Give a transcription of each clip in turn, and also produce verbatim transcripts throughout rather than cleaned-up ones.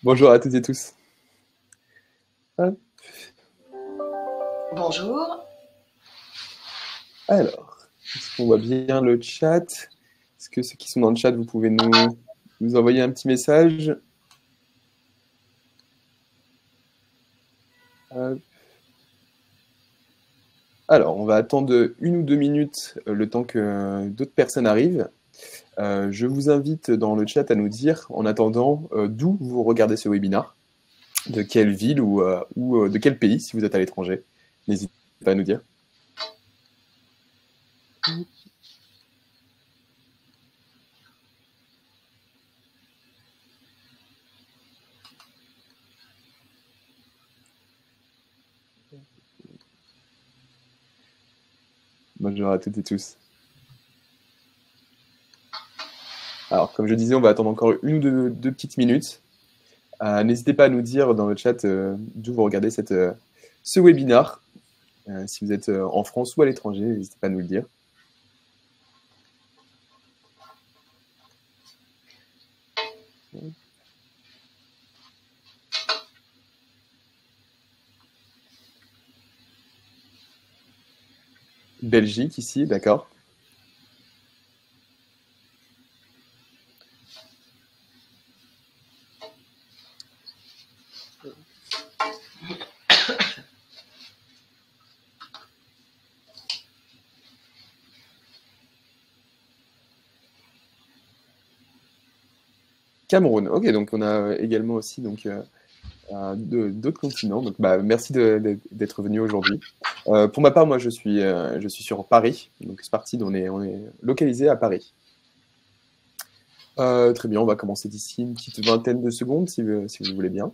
Bonjour à toutes et tous. Hop. Bonjour. Alors, est-ce qu'on voit bien le chat? Est-ce que ceux qui sont dans le chat, vous pouvez nous, nous envoyer un petit message? Hop. Alors, on va attendre une ou deux minutes euh, le temps que d'autres personnes arrivent. Euh, je vous invite dans le chat à nous dire, en attendant, euh, d'où vous regardez ce webinaire, de quelle ville ou, euh, ou euh, de quel pays, si vous êtes à l'étranger. N'hésitez pas à nous dire. Bonjour à toutes et tous. Alors, comme je disais, on va attendre encore une ou deux, deux petites minutes. Euh, N'hésitez pas à nous dire dans le chat euh, d'où vous regardez cette, euh, ce webinar. Euh, si vous êtes euh, en France ou à l'étranger, n'hésitez pas à nous le dire. Belgique ici, d'accord. Cameroun, ok, donc on a également aussi donc, euh, euh, de- d'autres continents. Donc, bah, merci de- de- d'être venu aujourd'hui. Euh, pour ma part, moi, je suis, euh, je suis sur Paris. Donc, Spartid, on est, on est localisé à Paris. Euh, très bien, on va commencer d'ici une petite vingtaine de secondes, si, vous- si vous voulez bien.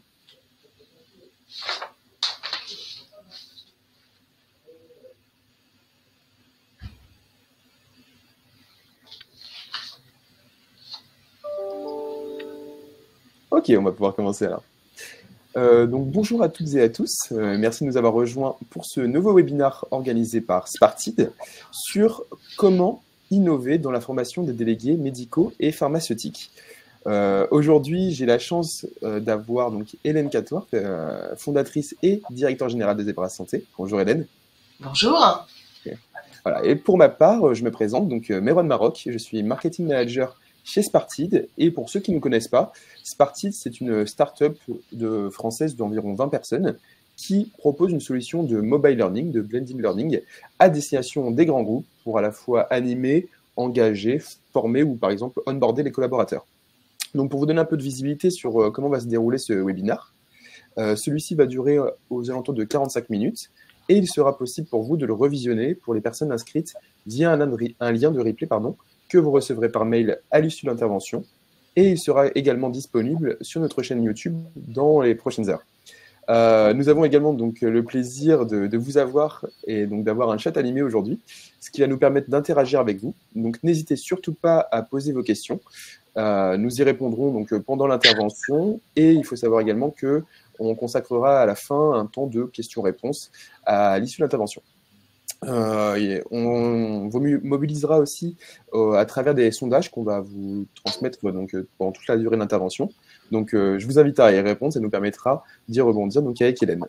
Ok, on va pouvoir commencer alors. Euh, donc bonjour à toutes et à tous, Euh, merci de nous avoir rejoints pour ce nouveau webinaire organisé par Spartid sur comment innover dans la formation des délégués médicaux et pharmaceutiques. Euh, Aujourd'hui, j'ai la chance euh, d'avoir donc Hélène Catoir, euh, fondatrice et directeur général des Zebra Santé. Bonjour Hélène. Bonjour. Voilà. Et pour ma part, je me présente, donc euh, Meron Maroc, je suis marketing manager chez Spartid. Et pour ceux qui ne nous connaissent pas, Spartid, c'est une start-up de, française d'environ vingt personnes qui propose une solution de mobile learning, de blended learning, à destination des grands groupes pour à la fois animer, engager, former ou par exemple onboarder les collaborateurs. Donc pour vous donner un peu de visibilité sur euh, comment va se dérouler ce webinaire, euh, celui-ci va durer euh, aux alentours de quarante-cinq minutes et il sera possible pour vous de le revisionner pour les personnes inscrites via un, un lien de replay pardon, que vous recevrez par mail à l'issue de l'intervention et il sera également disponible sur notre chaîne YouTube dans les prochaines heures. Euh, nous avons également donc le plaisir de, de vous avoir et donc d'avoir un chat animé aujourd'hui, ce qui va nous permettre d'interagir avec vous. Donc n'hésitez surtout pas à poser vos questions. Euh, nous y répondrons donc pendant l'intervention et il faut savoir également que on consacrera à la fin un temps de questions-réponses à l'issue de l'intervention. Euh, on vous mobilisera aussi euh, à travers des sondages qu'on va vous transmettre donc, euh, pendant toute la durée de l'intervention. Donc, euh, je vous invite à y répondre, ça nous permettra d'y rebondir donc, avec Hélène.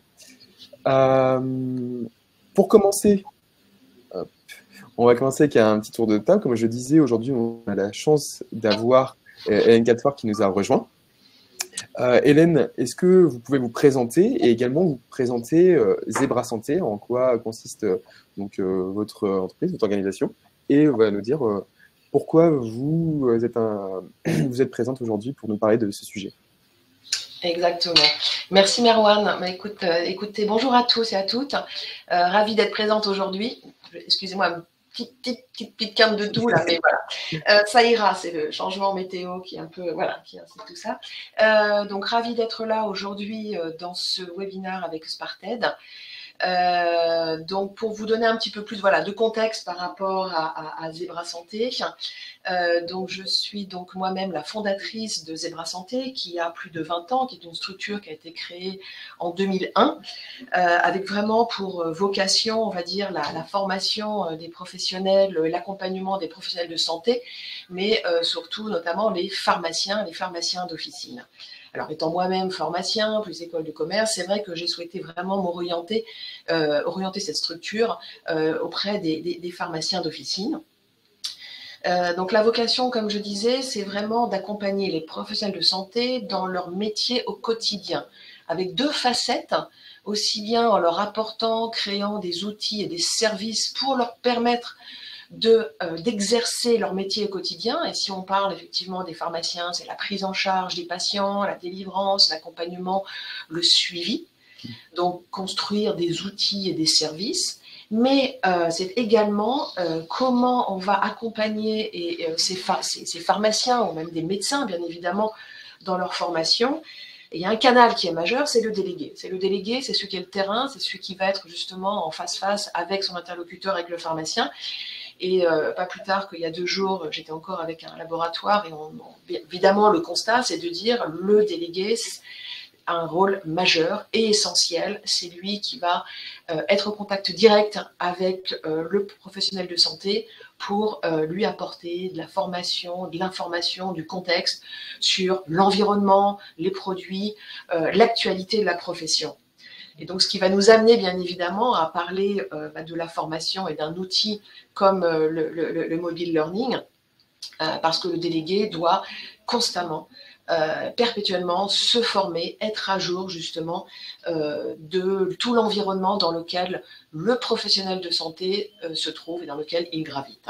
Euh, pour commencer, hop, on va commencer avec un petit tour de table. Comme je disais, aujourd'hui, on a la chance d'avoir euh, Hélène Catford qui nous a rejoint. Euh, Hélène, est-ce que vous pouvez vous présenter et également vous présenter euh, Zebra Santé, en quoi consiste euh, donc, euh, votre entreprise, votre organisation, et on va nous dire euh, pourquoi vous êtes, un, vous êtes présente aujourd'hui pour nous parler de ce sujet. Exactement. Merci Merwan. Bah, écoute, euh, écoutez, bonjour à tous et à toutes. Euh, Ravi d'être présente aujourd'hui. Excusez-moi, petite, petite, petite, petite quinte de tout là, mais voilà. Euh, ça ira, c'est le changement météo qui est un peu, voilà, qui incite tout ça. Euh, donc, ravi d'être là aujourd'hui euh, dans ce webinaire avec Sparted. Euh, donc, pour vous donner un petit peu plus voilà, de contexte par rapport à, à, à Zebra Santé, euh, donc je suis donc moi-même la fondatrice de Zebra Santé, qui a plus de vingt ans, qui est une structure qui a été créée en deux mille un, euh, avec vraiment pour vocation, on va dire, la, la formation des professionnels, l'accompagnement des professionnels de santé, mais euh, surtout notamment les pharmaciens, les pharmaciens d'officine. Alors, étant moi-même pharmacien, plus école de commerce, c'est vrai que j'ai souhaité vraiment m'orienter, euh, orienter cette structure euh, auprès des, des, des pharmaciens d'officine. Euh, donc la vocation, comme je disais, c'est vraiment d'accompagner les professionnels de santé dans leur métier au quotidien, avec deux facettes, aussi bien en leur apportant, créant des outils et des services pour leur permettre de, euh, d'exercer leur métier au quotidien. Et si on parle effectivement des pharmaciens, c'est la prise en charge des patients, la délivrance, l'accompagnement, le suivi. Donc construire des outils et des services. Mais euh, c'est également euh, comment on va accompagner et, et, ces, pha ces, ces pharmaciens ou même des médecins, bien évidemment, dans leur formation. Et il y a un canal qui est majeur, c'est le délégué. C'est le délégué, c'est celui qui est le terrain, c'est celui qui va être justement en face-face avec son interlocuteur, avec le pharmacien. Et euh, pas plus tard qu'il y a deux jours, j'étais encore avec un laboratoire et on, on, évidemment, le constat, c'est de dire le délégué a un rôle majeur et essentiel. C'est lui qui va euh, être au contact direct avec euh, le professionnel de santé pour euh, lui apporter de la formation, de l'information, du contexte sur l'environnement, les produits, euh, l'actualité de la profession. Et donc, ce qui va nous amener, bien évidemment, à parler euh, bah, de la formation et d'un outil comme euh, le, le, le mobile learning, euh, parce que le délégué doit constamment, euh, perpétuellement se former, être à jour, justement, euh, de tout l'environnement dans lequel le professionnel de santé euh, se trouve et dans lequel il gravite.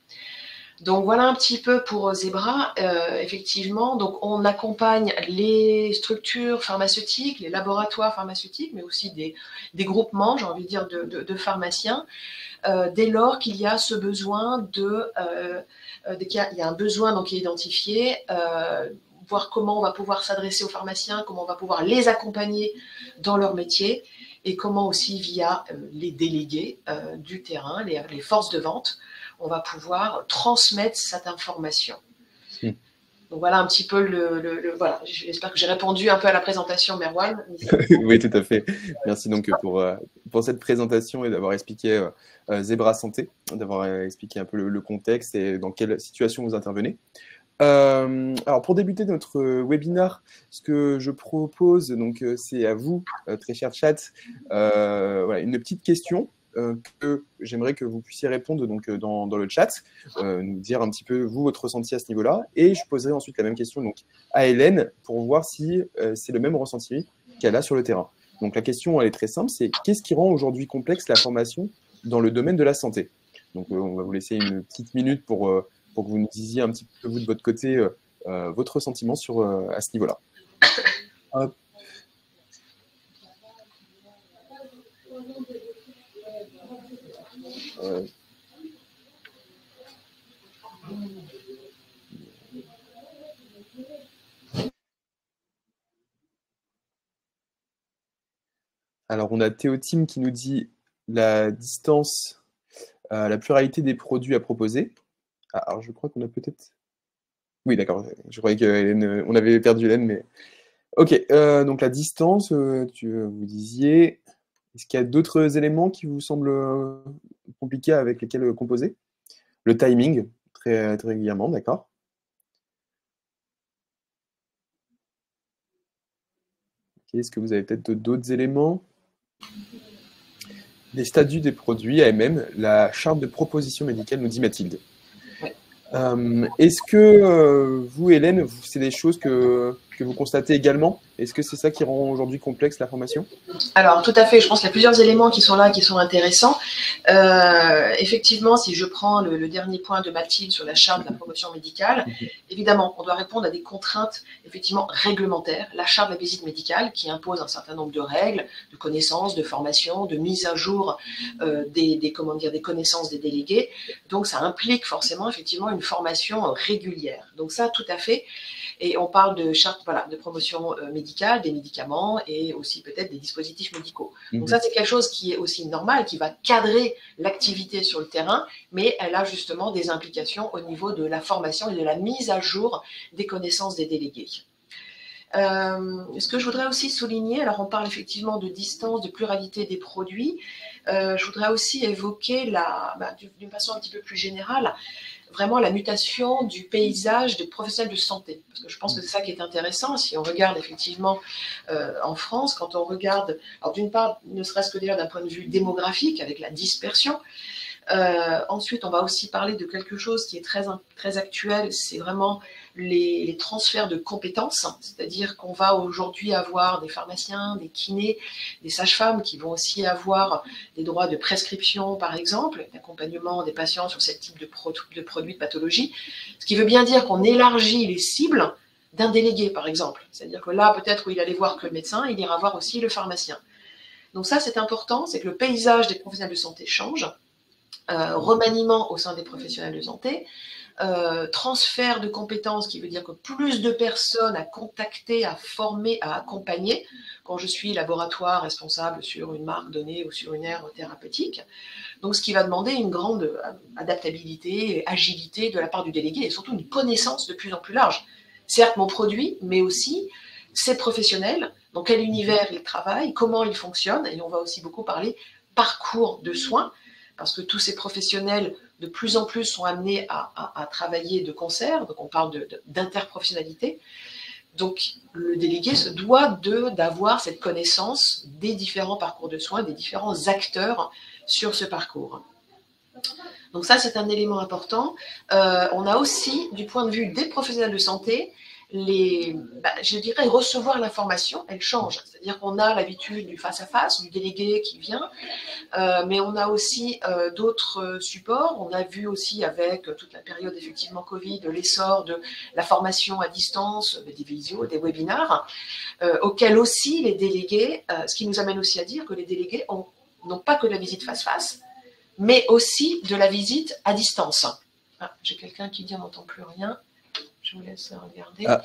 Donc voilà un petit peu pour Zebra, euh, effectivement. Donc on accompagne les structures pharmaceutiques, les laboratoires pharmaceutiques, mais aussi des, des groupements, j'ai envie de dire, de, de, de pharmaciens, euh, dès lors qu'il y a ce besoin de, euh, dès qu'il y a, il y a un besoin donc qui est identifié, euh, voir comment on va pouvoir s'adresser aux pharmaciens, comment on va pouvoir les accompagner dans leur métier, et comment aussi via euh, les délégués euh, du terrain, les, les forces de vente, on va pouvoir transmettre cette information. Hmm. Donc voilà un petit peu le... le, le voilà, j'espère que j'ai répondu un peu à la présentation, Merwan. Oui, tout à fait. Merci donc pour, pour cette présentation et d'avoir expliqué euh, Zebra Santé, d'avoir expliqué un peu le, le contexte et dans quelle situation vous intervenez. Euh, alors pour débuter notre webinaire, ce que je propose, donc c'est à vous, euh, très cher chat, euh, voilà, une petite question euh, que j'aimerais que vous puissiez répondre donc dans, dans le chat, euh, nous dire un petit peu vous votre ressenti à ce niveau-là, et je poserai ensuite la même question donc à Hélène pour voir si euh, c'est le même ressenti qu'elle a sur le terrain. Donc la question elle est très simple, c'est qu'est-ce qui rend aujourd'hui complexe la formation dans le domaine de la santé? Donc euh, on va vous laisser une petite minute pour euh, pour que vous nous disiez un petit peu, vous, de votre côté, euh, euh, votre ressentiment sur, euh, à ce niveau-là. Hop. Euh. Alors, on a Théotime qui nous dit la distance, euh, la pluralité des produits à proposer. Ah, alors, je crois qu'on a peut-être... Oui, d'accord. Je croyais qu'on avait perdu Hélène, mais... Ok, euh, donc la distance, euh, tu, vous disiez... Est-ce qu'il y a d'autres éléments qui vous semblent euh, compliqués avec lesquels euh, composer? Le timing, très, très régulièrement, d'accord. Okay, est-ce que vous avez peut-être d'autres éléments? Les statuts des produits, A M M, la charte de proposition médicale, nous dit Mathilde. Ouais. Euh, est-ce que euh, vous, Hélène, c'est des choses que, que vous constatez également? Est-ce que c'est ça qui rend aujourd'hui complexe la formation? Alors, tout à fait. Je pense qu'il y a plusieurs éléments qui sont là, qui sont intéressants. Euh, effectivement, si je prends le, le dernier point de Mathilde sur la charte de la promotion médicale, mm-hmm. évidemment, on doit répondre à des contraintes effectivement réglementaires. La charte de la visite médicale qui impose un certain nombre de règles, de connaissances, de formation, de mise à jour euh, des, des, comment dire, des connaissances des délégués. Donc, ça implique forcément effectivement une formation régulière. Donc ça, tout à fait. Et on parle de charte voilà, de promotion euh, médicale, des médicaments et aussi peut-être des dispositifs médicaux. Mmh. Donc ça, c'est quelque chose qui est aussi normal, qui va cadrer l'activité sur le terrain, mais elle a justement des implications au niveau de la formation et de la mise à jour des connaissances des délégués. Euh, ce que je voudrais aussi souligner, alors on parle effectivement de distance, de pluralité des produits, euh, je voudrais aussi évoquer la, bah, d'une façon un petit peu plus générale, vraiment la mutation du paysage des professionnels de santé. Parce que je pense que c'est ça qui est intéressant. Si on regarde effectivement euh, en France, quand on regarde, alors d'une part, ne serait-ce que déjà d'un point de vue démographique, avec la dispersion. Euh, ensuite, on va aussi parler de quelque chose qui est très, très actuel, c'est vraiment les, les transferts de compétences, c'est-à-dire qu'on va aujourd'hui avoir des pharmaciens, des kinés, des sages-femmes qui vont aussi avoir des droits de prescription, par exemple, d'accompagnement des patients sur ce type de, pro de produits de pathologie, ce qui veut bien dire qu'on élargit les cibles d'un délégué, par exemple. C'est-à-dire que là, peut-être où il allait voir que le médecin, il ira voir aussi le pharmacien. Donc ça, c'est important, c'est que le paysage des professionnels de santé change. Euh, remaniement au sein des professionnels de santé, euh, transfert de compétences, qui veut dire que plus de personnes à contacter, à former, à accompagner, quand je suis laboratoire responsable sur une marque donnée ou sur une aire thérapeutique. Donc, ce qui va demander une grande adaptabilité, agilité de la part du délégué et surtout une connaissance de plus en plus large. Certes, mon produit, mais aussi ses professionnels, dans quel univers ils travaillent, comment ils fonctionnent, et on va aussi beaucoup parler parcours de soins, parce que tous ces professionnels, de plus en plus, sont amenés à, à, à travailler de concert, donc on parle d'interprofessionnalité. Donc, le délégué se doit d'avoir cette connaissance des différents parcours de soins, des différents acteurs sur ce parcours. Donc ça, c'est un élément important. Euh, on a aussi, du point de vue des professionnels de santé, les, bah, je dirais recevoir l'information, elle change. C'est-à-dire qu'on a l'habitude du face-à-face, du délégué qui vient, euh, mais on a aussi euh, d'autres supports. On a vu aussi avec toute la période effectivement Covid, l'essor de la formation à distance, des visios, des webinars, euh, auxquels aussi les délégués, euh, ce qui nous amène aussi à dire que les délégués n'ont pas que de la visite face-face, mais aussi de la visite à distance. Ah, j'ai quelqu'un qui dit on n'entend plus rien. Je vous laisse regarder. Ah.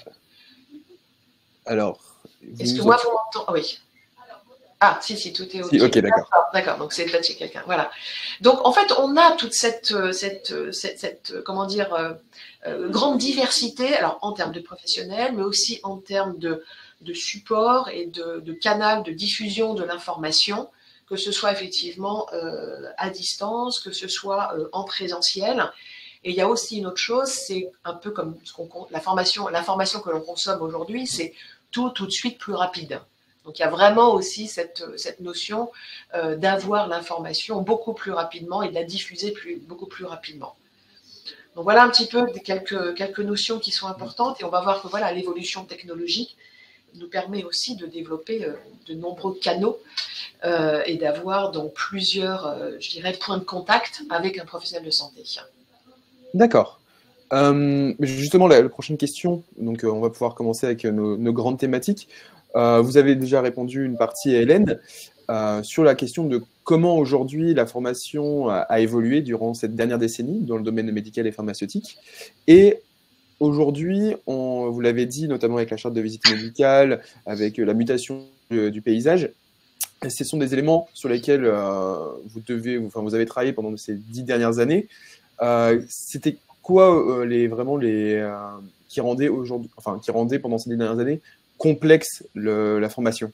Alors. Est-ce que moi, vous m'entendez? Oui. Ah, si, si, tout est OK. Si, ok, d'accord. D'accord, donc c'est peut-être chez quelqu'un. Voilà. Donc, en fait, on a toute cette, cette, cette, cette comment dire, euh, euh, grande diversité, alors en termes de professionnels, mais aussi en termes de, de support et de, de canal de diffusion de l'information, que ce soit effectivement euh, à distance, que ce soit euh, en présentiel. Et il y a aussi une autre chose, c'est un peu comme ce qu'on, la formation, l'information que l'on consomme aujourd'hui, c'est tout, tout de suite plus rapide. Donc il y a vraiment aussi cette, cette notion euh, d'avoir l'information beaucoup plus rapidement et de la diffuser plus, beaucoup plus rapidement. Donc voilà un petit peu quelques, quelques notions qui sont importantes et on va voir que voilà, l'évolution technologique nous permet aussi de développer euh, de nombreux canaux euh, et d'avoir donc plusieurs, euh, je dirais, points de contact avec un professionnel de santé. D'accord. Euh, justement, la, la prochaine question, donc euh, on va pouvoir commencer avec nos, nos grandes thématiques. Euh, vous avez déjà répondu une partie à Hélène euh, sur la question de comment aujourd'hui la formation a, a évolué durant cette dernière décennie dans le domaine médical et pharmaceutique. Et aujourd'hui, vous l'avez dit, notamment avec la charte de visite médicale, avec la mutation du, du paysage, ce sont des éléments sur lesquels euh, vous, devez, enfin, vous avez travaillé pendant ces dix dernières années. Euh, C'était quoi euh, les, vraiment les, euh, qui, rendaient aujourd'hui, enfin, qui rendaient pendant ces dernières années complexe le, la formation?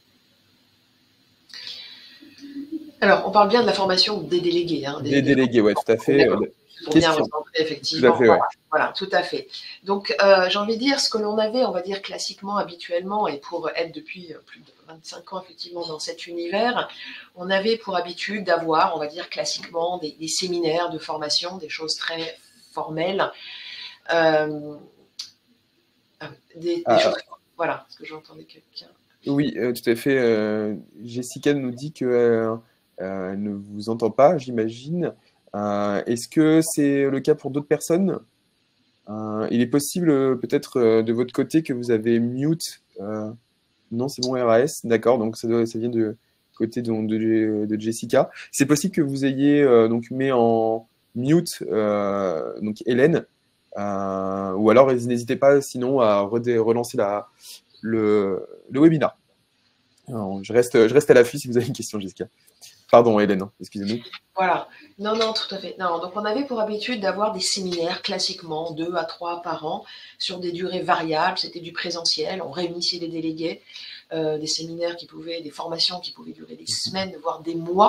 Alors, on parle bien de la formation des délégués. Hein, des, des délégués, oui, tout à fait. Pour bien recentrer, effectivement. Tout à fait, voilà, ouais. Voilà, tout à fait. Donc, euh, j'ai envie de dire, ce que l'on avait, on va dire classiquement, habituellement, et pour être depuis plus de vingt-cinq ans, effectivement, dans cet univers, on avait pour habitude d'avoir, on va dire classiquement, des, des séminaires de formation, des choses très formelles. Euh, des, des ah. choses, voilà, est-ce que j'entendais quelqu'un? Oui, euh, tout à fait. Euh, Jessica nous dit qu'elle euh, euh, ne vous entend pas, j'imagine. Euh, Est-ce que c'est le cas pour d'autres personnes? euh, Il est possible, euh, peut-être, euh, de votre côté, que vous avez mute. Euh, non, c'est bon, R A S. D'accord, donc ça, doit, ça vient de côté de, de, de Jessica. C'est possible que vous ayez euh, donc mis en mute euh, donc Hélène. Euh, ou alors, n'hésitez pas, sinon, à relancer la, le, le webinaire. Alors, je, reste, je reste à l'affût si vous avez une question, Jessica. Pardon, Hélène, excusez-nous. Voilà, non, non, tout à fait. Non, donc on avait pour habitude d'avoir des séminaires classiquement, deux à trois par an, sur des durées variables. C'était du présentiel, on réunissait des délégués, euh, des séminaires qui pouvaient, des formations qui pouvaient durer des semaines, voire des mois.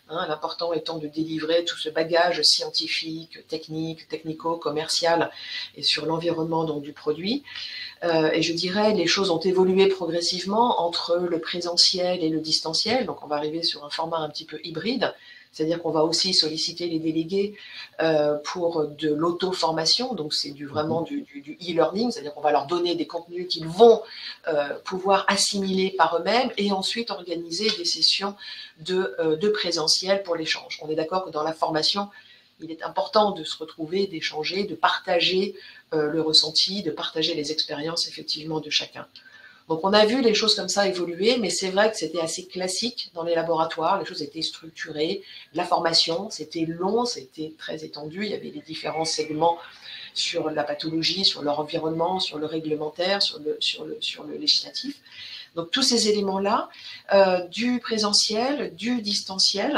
Hein, l'important étant de délivrer tout ce bagage scientifique, technique, technico-commercial et sur l'environnement donc du produit. Euh, et je dirais, les choses ont évolué progressivement entre le présentiel et le distanciel. Donc, on va arriver sur un format un petit peu hybride. C'est-à-dire qu'on va aussi solliciter les délégués euh, pour de l'auto-formation. Donc, c'est du, vraiment du, du, du e-learning. C'est-à-dire qu'on va leur donner des contenus qu'ils vont euh, pouvoir assimiler par eux-mêmes et ensuite organiser des sessions de, euh, de présentiel pour l'échange. On est d'accord que dans la formation, il est important de se retrouver, d'échanger, de partager euh, le ressenti, de partager les expériences effectivement de chacun. Donc on a vu les choses comme ça évoluer, mais c'est vrai que c'était assez classique dans les laboratoires, les choses étaient structurées, la formation, c'était long, c'était très étendu, il y avait les différents segments sur la pathologie, sur leur environnement, sur le réglementaire, sur le, sur le, sur le législatif. Donc tous ces éléments-là, euh, du présentiel, du distanciel,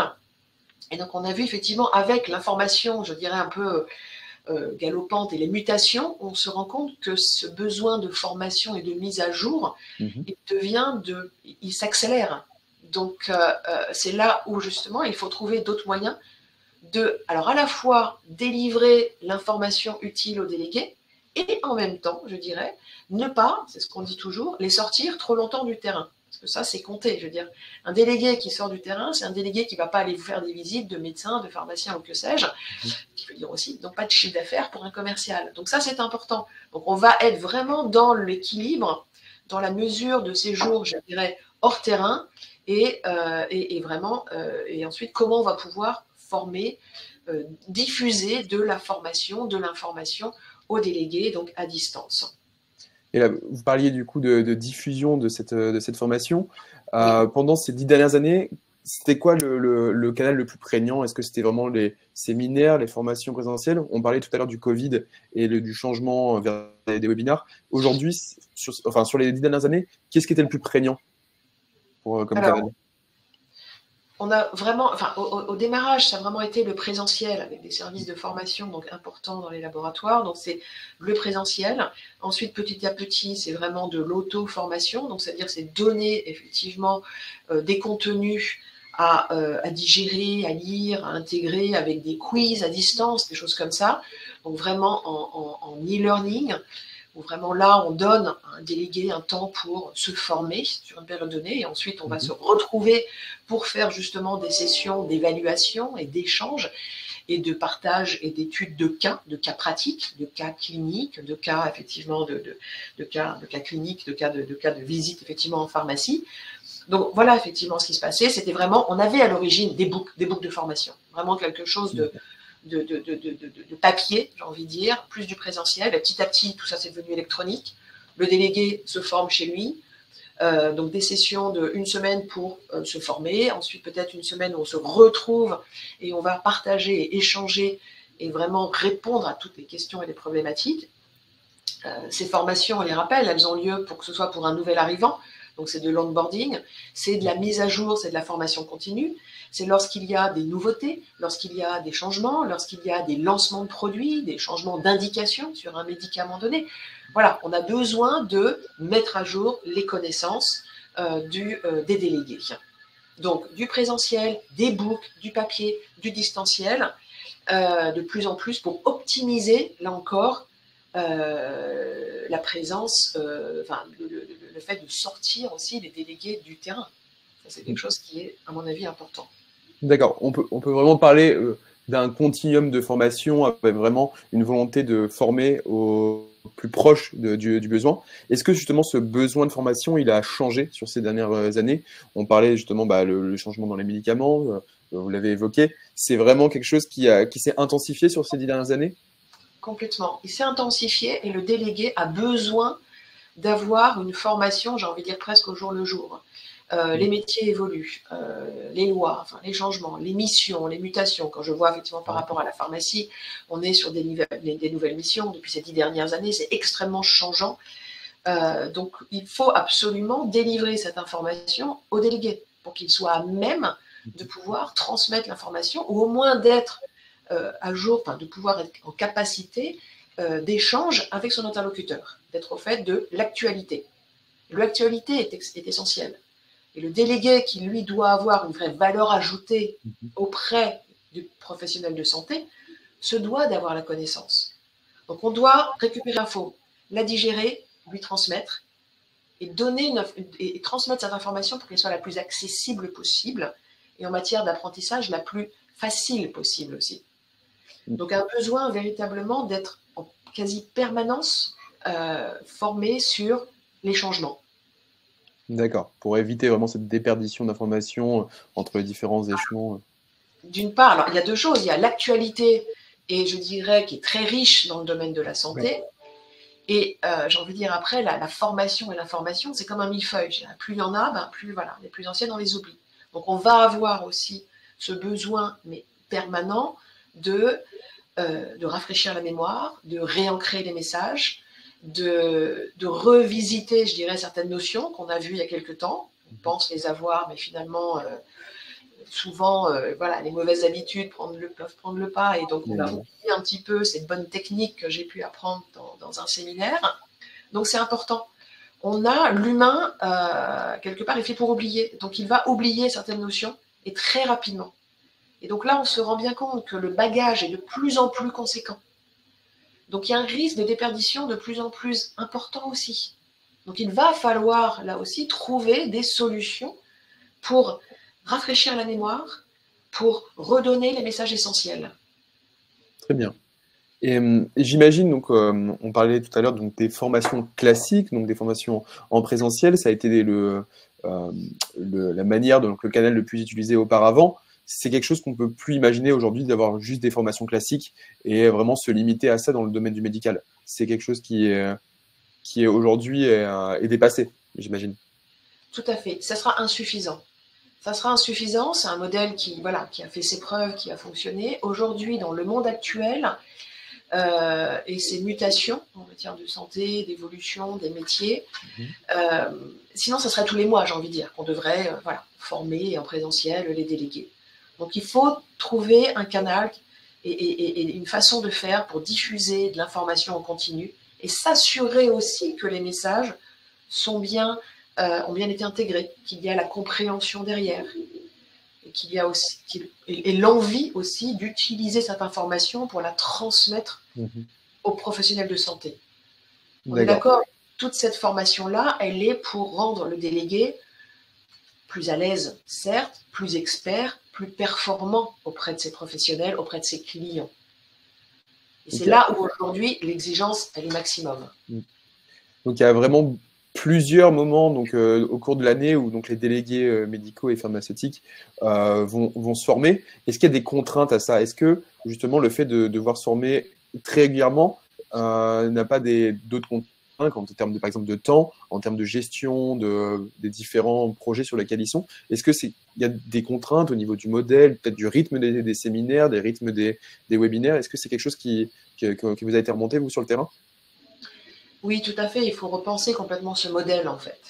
et donc on a vu effectivement avec l'information, je dirais un peu euh, galopante et les mutations, on se rend compte que ce besoin de formation et de mise à jour, mmh. il devient de, il s'accélère. Donc euh, euh, c'est là où justement il faut trouver d'autres moyens de, alors à la fois délivrer l'information utile aux délégués et en même temps, je dirais, ne pas, c'est ce qu'on dit toujours, les sortir trop longtemps du terrain. Parce que ça, c'est compté. Je veux dire, un délégué qui sort du terrain, c'est un délégué qui ne va pas aller vous faire des visites de médecins, de pharmaciens ou que sais-je, mmh. qui veut dire aussi, donc pas de chiffre d'affaires pour un commercial. Donc ça, c'est important. Donc on va être vraiment dans l'équilibre, dans la mesure de ces jours, je dirais, hors terrain, et, euh, et, et vraiment, euh, et ensuite, comment on va pouvoir former, euh, diffuser de la formation, de l'information aux délégués, donc à distance. Et là, vous parliez du coup de, de diffusion de cette, de cette formation. Euh, oui. Pendant ces dix dernières années, c'était quoi le, le, le canal le plus prégnant? Est-ce que c'était vraiment les séminaires, les formations présentielles? On parlait tout à l'heure du Covid et le, du changement vers des webinars. Aujourd'hui, sur, enfin, sur les dix dernières années, qu'est-ce qui était le plus prégnant pour, comme Alors, canal? On a vraiment, enfin, au, au démarrage, ça a vraiment été le présentiel avec des services de formation donc importants dans les laboratoires. Donc, c'est le présentiel. Ensuite, petit à petit, c'est vraiment de l'auto-formation. Donc, c'est-à-dire, c'est donner effectivement euh, des contenus à, euh, à digérer, à lire, à intégrer avec des quiz à distance, des choses comme ça. Donc, vraiment en, en, en e-learning, où vraiment là, on donne à un délégué un temps pour se former sur une période donnée, et ensuite, on va se retrouver pour faire justement des sessions d'évaluation et d'échange et de partage et d'études de cas, de cas pratiques, de cas cliniques, de cas effectivement de, de, de cas, de cas cliniques, de cas de, de cas de visite effectivement en pharmacie. Donc voilà effectivement ce qui se passait. C'était vraiment, on avait à l'origine des books, des books de formation, vraiment quelque chose de De, de, de, de, de papier, j'ai envie de dire, plus du présentiel. Et petit à petit, tout ça, c'est devenu électronique. Le délégué se forme chez lui. Euh, donc, des sessions d'une semaine pour euh, se former. Ensuite, peut-être une semaine où on se retrouve et on va partager et échanger et vraiment répondre à toutes les questions et les problématiques. Euh, ces formations, on les rappelle, elles ont lieu pour que ce soit pour un nouvel arrivant. Donc, c'est de l'onboarding, c'est de la mise à jour, c'est de la formation continue. C'est lorsqu'il y a des nouveautés, lorsqu'il y a des changements, lorsqu'il y a des lancements de produits, des changements d'indication sur un médicament donné. Voilà, on a besoin de mettre à jour les connaissances euh, du, euh, des délégués. Donc, du présentiel, des books, du papier, du distanciel, euh, de plus en plus pour optimiser, là encore, euh, la présence, euh, enfin, le, le, le fait de sortir aussi les délégués du terrain. C'est quelque chose qui est, à mon avis, important. D'accord. On peut, on peut vraiment parler euh, d'un continuum de formation avec vraiment une volonté de former au plus proche de, du, du besoin. Est-ce que justement ce besoin de formation, il a changé sur ces dernières années? On parlait justement bah, le, le changement dans les médicaments, euh, vous l'avez évoqué. C'est vraiment quelque chose qui, a, qui s'est intensifié sur ces dix dernières années? Complètement. Il s'est intensifié et le délégué a besoin d'avoir une formation, j'ai envie de dire presque au jour le jour. Euh, les métiers évoluent, euh, les lois, enfin, les changements, les missions, les mutations. Quand je vois effectivement par rapport à la pharmacie, on est sur des, des nouvelles missions depuis ces dix dernières années, c'est extrêmement changeant. Euh, donc, il faut absolument délivrer cette information aux délégués pour qu'ils soient à même de pouvoir transmettre l'information ou au moins d'être euh, à jour, enfin, de pouvoir être en capacité euh, d'échange avec son interlocuteur, d'être au fait de l'actualité. L'actualité est, est essentielle. Et le délégué qui, lui, doit avoir une vraie valeur ajoutée auprès du professionnel de santé, se doit d'avoir la connaissance. Donc, on doit récupérer l'info, la digérer, lui transmettre, et, donner une, et transmettre cette information pour qu'elle soit la plus accessible possible, et en matière d'apprentissage, la plus facile possible aussi. Donc, un besoin véritablement d'être en quasi permanence euh, formé sur les changements. D'accord, pour éviter vraiment cette déperdition d'informations entre les différents échelons. D'une part, alors, il y a deux choses. Il y a l'actualité, et je dirais, qui est très riche dans le domaine de la santé. Ouais. Et euh, j'ai envie de dire après, la, la formation et l'information, c'est comme un millefeuille. Plus il y en a, ben, plus voilà, les plus anciennes, on les oublie. Donc, on va avoir aussi ce besoin, mais permanent, de, euh, de rafraîchir la mémoire, de réancrer les messages, de, de revisiter, je dirais, certaines notions qu'on a vues il y a quelque temps. On pense les avoir, mais finalement, euh, souvent, euh, voilà, les mauvaises habitudes prendre le, peuvent prendre le pas, et donc on va oublier un petit peu cette bonne technique que j'ai pu apprendre dans, dans un séminaire. Donc c'est important. On a l'humain, euh, quelque part, est fait pour oublier. Donc il va oublier certaines notions, et très rapidement. Et donc là, on se rend bien compte que le bagage est de plus en plus conséquent. Donc il y a un risque de déperdition de plus en plus important aussi. Donc il va falloir, là aussi, trouver des solutions pour rafraîchir la mémoire, pour redonner les messages essentiels. Très bien. Et euh, j'imagine, donc, euh, on parlait tout à l'heure donc des formations classiques, donc des formations en présentiel, ça a été le, euh, le, la manière, donc le canal le plus utilisé auparavant. C'est quelque chose qu'on peut plus imaginer aujourd'hui d'avoir juste des formations classiques et vraiment se limiter à ça dans le domaine du médical. C'est quelque chose qui est, qui est aujourd'hui est, est dépassé, j'imagine. Tout à fait. Ça sera insuffisant. Ça sera insuffisant. C'est un modèle qui, voilà, qui a fait ses preuves, qui a fonctionné. Aujourd'hui, dans le monde actuel, euh, et ces mutations en matière de santé, d'évolution, des métiers, mmh. euh, sinon, ça serait tous les mois, j'ai envie de dire, qu'on devrait euh, voilà, former en présentiel les délégués. Donc, il faut trouver un canal et, et, et une façon de faire pour diffuser de l'information en continu et s'assurer aussi que les messages sont bien, euh, ont bien été intégrés, qu'il y a la compréhension derrière, et qu'il y a aussi qu'il, et, et l'envie aussi d'utiliser cette information pour la transmettre mmh. aux professionnels de santé. On d'accord. est d'accord, toute cette formation-là, elle est pour rendre le délégué plus à l'aise, certes, plus expert, plus performant auprès de ses professionnels, auprès de ses clients. Et c'est okay. là où aujourd'hui l'exigence elle est maximum. Donc il y a vraiment plusieurs moments donc, euh, au cours de l'année où donc, les délégués euh, médicaux et pharmaceutiques euh, vont, vont se former. Est-ce qu'il y a des contraintes à ça? Est-ce que justement le fait de devoir se former très régulièrement euh, n'a pas d'autres contraintes en termes de, par exemple, de temps, en termes de gestion de, des différents projets sur lesquels ils sont? Est-ce qu'il y a des contraintes au niveau du modèle, peut-être du rythme des, des séminaires, des rythmes des, des webinaires? Est-ce que c'est quelque chose qui, qui, qui vous a été remonté, vous, sur le terrain? Oui, tout à fait. Il faut repenser complètement ce modèle, en fait,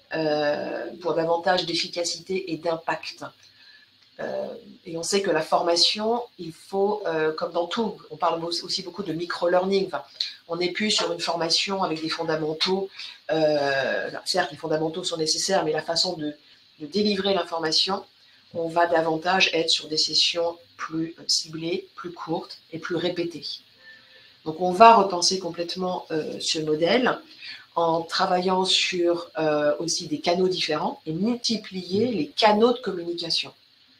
euh, pour davantage d'efficacité et d'impact. Euh, et on sait que la formation, il faut, euh, comme dans tout, on parle aussi beaucoup de micro-learning. Enfin, on n'est plus sur une formation avec des fondamentaux. Euh, certes, les fondamentaux sont nécessaires, mais la façon de, de délivrer l'information, on va davantage être sur des sessions plus ciblées, plus courtes et plus répétées. Donc, on va repenser complètement euh, ce modèle en travaillant sur euh, aussi des canaux différents et multiplier les canaux de communication.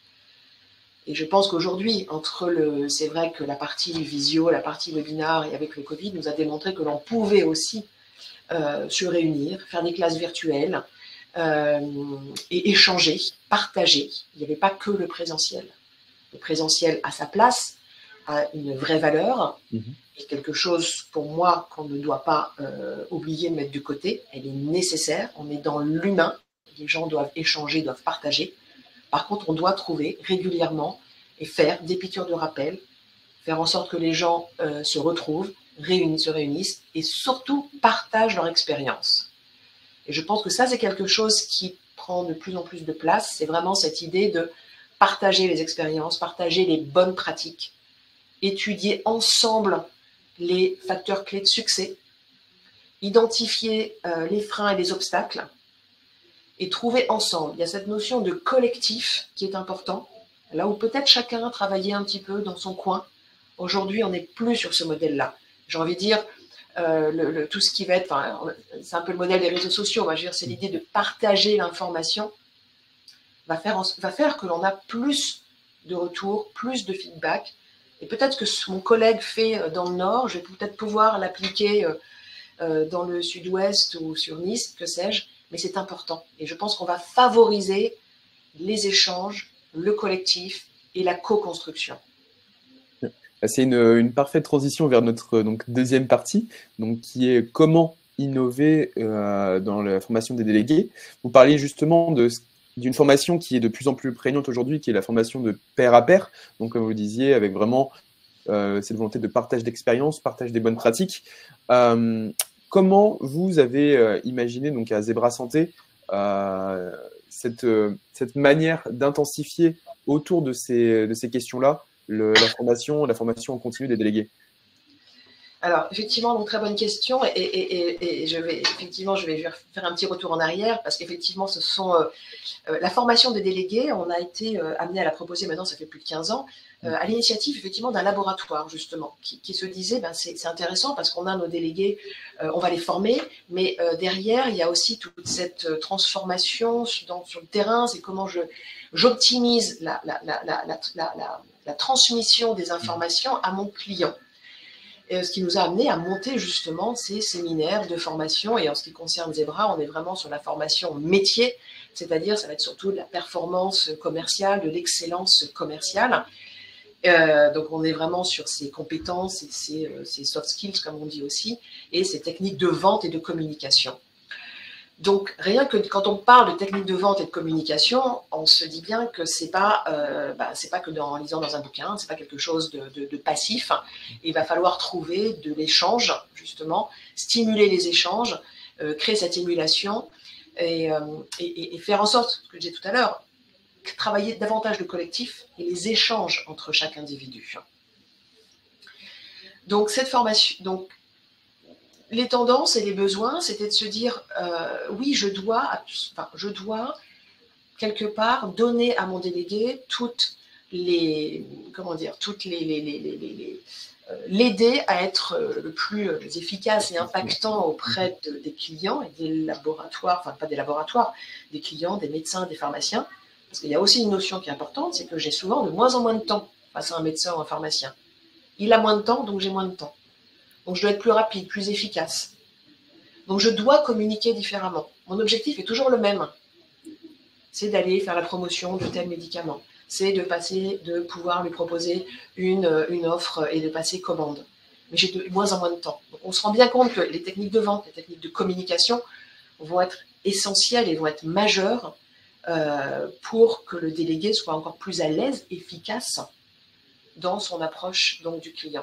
Et je pense qu'aujourd'hui, entre le, c'est vrai que la partie visio, la partie webinar et avec le Covid nous a démontré que l'on pouvait aussi euh, se réunir, faire des classes virtuelles euh, et échanger, partager. Il n'y avait pas que le présentiel. Le présentiel a sa place, a une vraie valeur, mmh. et quelque chose pour moi qu'on ne doit pas euh, oublier de mettre de côté. Elle est nécessaire, on est dans l'humain, les gens doivent échanger, doivent partager. Par contre, on doit trouver régulièrement et faire des piqûres de rappel, faire en sorte que les gens euh, se retrouvent, réunissent, se réunissent et surtout partagent leur expérience. Et je pense que ça, c'est quelque chose qui prend de plus en plus de place. C'est vraiment cette idée de partager les expériences, partager les bonnes pratiques, étudier ensemble les facteurs clés de succès, identifier euh, les freins et les obstacles, et trouver ensemble. Il y a cette notion de collectif qui est important, là où peut-être chacun travaillait un petit peu dans son coin. Aujourd'hui, on n'est plus sur ce modèle-là. J'ai envie de dire, euh, le, le, tout ce qui va être, enfin, c'est un peu le modèle des réseaux sociaux, on va dire, c'est l'idée de partager l'information, va faire, va faire que l'on a plus de retours, plus de feedback. Et peut-être que ce que mon collègue fait dans le Nord, je vais peut-être pouvoir l'appliquer dans le Sud-Ouest ou sur Nice, que sais-je, mais c'est important. Et je pense qu'on va favoriser les échanges, le collectif et la co-construction. C'est une, une parfaite transition vers notre donc, deuxième partie, donc, qui est comment innover euh, dans la formation des délégués. Vous parliez justement de d'une formation qui est de plus en plus prégnante aujourd'hui, qui est la formation de pair à pair, donc comme vous le disiez, avec vraiment euh, cette volonté de partage d'expérience, partage des bonnes pratiques. Euh, comment vous avez euh, imaginé donc à Zebra Santé euh, cette, euh, cette manière d'intensifier autour de ces, de ces questions-là le, la formation, la formation en continu des délégués? Alors, effectivement, donc, très bonne question. Et, et, et, et je vais effectivement, je vais faire un petit retour en arrière parce qu'effectivement, ce sont euh, euh, la formation des délégués. On a été euh, amené à la proposer maintenant, ça fait plus de quinze ans, euh, à l'initiative effectivement d'un laboratoire justement qui, qui se disait, ben, c'est intéressant parce qu'on a nos délégués, euh, on va les former, mais euh, derrière, il y a aussi toute cette transformation dans, sur le terrain. C'est comment je j'optimise la, la, la, la, la, la, la transmission des informations à mon client. Et ce qui nous a amené à monter justement ces séminaires de formation. Et en ce qui concerne Zebra, on est vraiment sur la formation métier, c'est-à-dire ça va être surtout de la performance commerciale, de l'excellence commerciale. Euh, donc on est vraiment sur ces compétences et ces, euh, ces soft skills, comme on dit aussi, et ces techniques de vente et de communication. Donc, rien que quand on parle de techniques de vente et de communication, on se dit bien que c'est pas, euh, bah, c'est pas que dans, en lisant dans un bouquin, c'est pas quelque chose de, de, de passif. Il va falloir trouver de l'échange, justement, stimuler les échanges, euh, créer cette émulation et, euh, et, et faire en sorte, ce que j'ai dit tout à l'heure, travailler davantage le collectif et les échanges entre chaque individu. Donc, cette formation, donc, les tendances et les besoins, c'était de se dire, euh, oui, je dois, enfin, je dois quelque part donner à mon délégué toutes les, comment dire, toutes les, les, les, les, les euh, l'aider à être le plus efficace et impactant auprès de, des clients et des laboratoires, enfin pas des laboratoires, des clients, des médecins, des pharmaciens. Parce qu'il y a aussi une notion qui est importante, c'est que j'ai souvent de moins en moins de temps face à un médecin ou un pharmacien. Il a moins de temps, donc j'ai moins de temps. Donc, je dois être plus rapide, plus efficace. Donc, je dois communiquer différemment. Mon objectif est toujours le même. C'est d'aller faire la promotion de tel médicament. C'est de passer, de pouvoir lui proposer une, une offre et de passer commande. Mais j'ai de moins en moins de temps. Donc, on se rend bien compte que les techniques de vente, les techniques de communication vont être essentielles et vont être majeures euh, pour que le délégué soit encore plus à l'aise, efficace dans son approche donc, du client.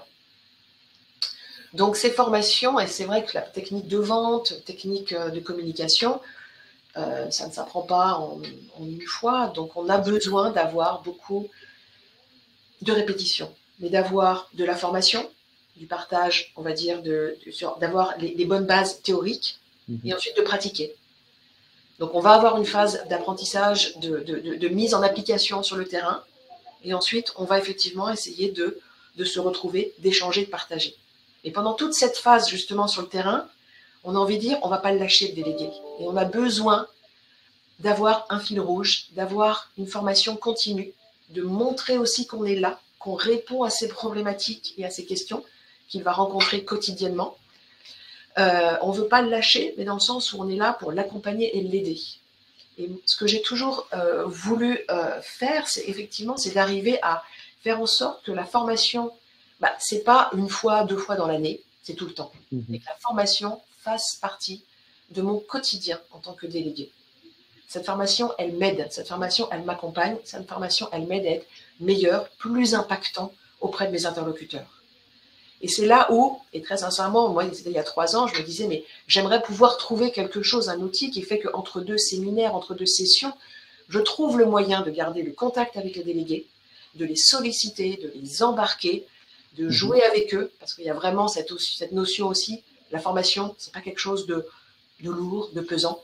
Donc, ces formations, et c'est vrai que la technique de vente, technique de communication, euh, ça ne s'apprend pas en, en une fois. Donc, on a besoin d'avoir beaucoup de répétitions, mais d'avoir de la formation, du partage, on va dire, d'avoir les, les bonnes bases théoriques mmh. et ensuite de pratiquer. Donc, on va avoir une phase d'apprentissage, de, de, de, de mise en application sur le terrain. Et ensuite, on va effectivement essayer de, de se retrouver, d'échanger, de partager. Et pendant toute cette phase, justement, sur le terrain, on a envie de dire, on ne va pas le lâcher, le délégué. Et on a besoin d'avoir un fil rouge, d'avoir une formation continue, de montrer aussi qu'on est là, qu'on répond à ces problématiques et à ces questions qu'il va rencontrer quotidiennement. Euh, on ne veut pas le lâcher, mais dans le sens où on est là pour l'accompagner et l'aider. Et ce que j'ai toujours euh, voulu euh, faire, c'est effectivement, c'est d'arriver à faire en sorte que la formation, bah, ce n'est pas une fois, deux fois dans l'année, c'est tout le temps. Mmh. Et que la formation fasse partie de mon quotidien en tant que délégué. Cette formation, elle m'aide, cette formation, elle m'accompagne, cette formation, elle m'aide à être meilleur, plus impactant auprès de mes interlocuteurs. Et c'est là où, et très sincèrement, moi, c'était il y a trois ans, je me disais, mais j'aimerais pouvoir trouver quelque chose, un outil qui fait qu'entre deux séminaires, entre deux sessions, je trouve le moyen de garder le contact avec les délégués, de les solliciter, de les embarquer, de jouer mmh. avec eux, parce qu'il y a vraiment cette, cette notion aussi, la formation, ce n'est pas quelque chose de, de lourd, de pesant.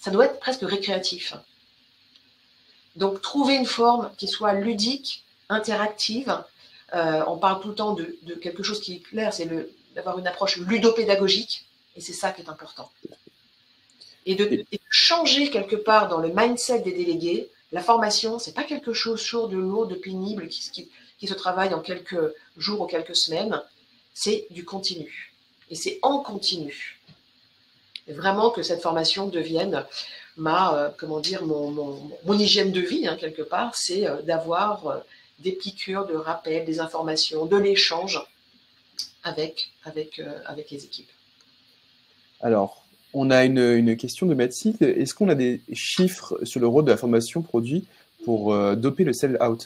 ça doit être presque récréatif. Donc, trouver une forme qui soit ludique, interactive. Euh, on parle tout le temps de, de quelque chose qui est clair, c'est d'avoir une approche ludopédagogique, et c'est ça qui est important. Et de, et de changer quelque part dans le mindset des délégués. La formation, ce n'est pas quelque chose de lourd, de pénible, qui, qui, qui se travaille en quelques jours ou quelques semaines. C'est du continu. Et c'est en continu. Et vraiment que cette formation devienne ma, euh, comment dire, mon, mon, mon hygiène de vie, hein, quelque part, c'est euh, d'avoir euh, des piqûres de rappel, des informations, de l'échange avec, avec, euh, avec les équipes. Alors, on a une, une question de Mathilde. Est-ce qu'on a des chiffres sur le rôle de la formation produit pour euh, doper le sell-out?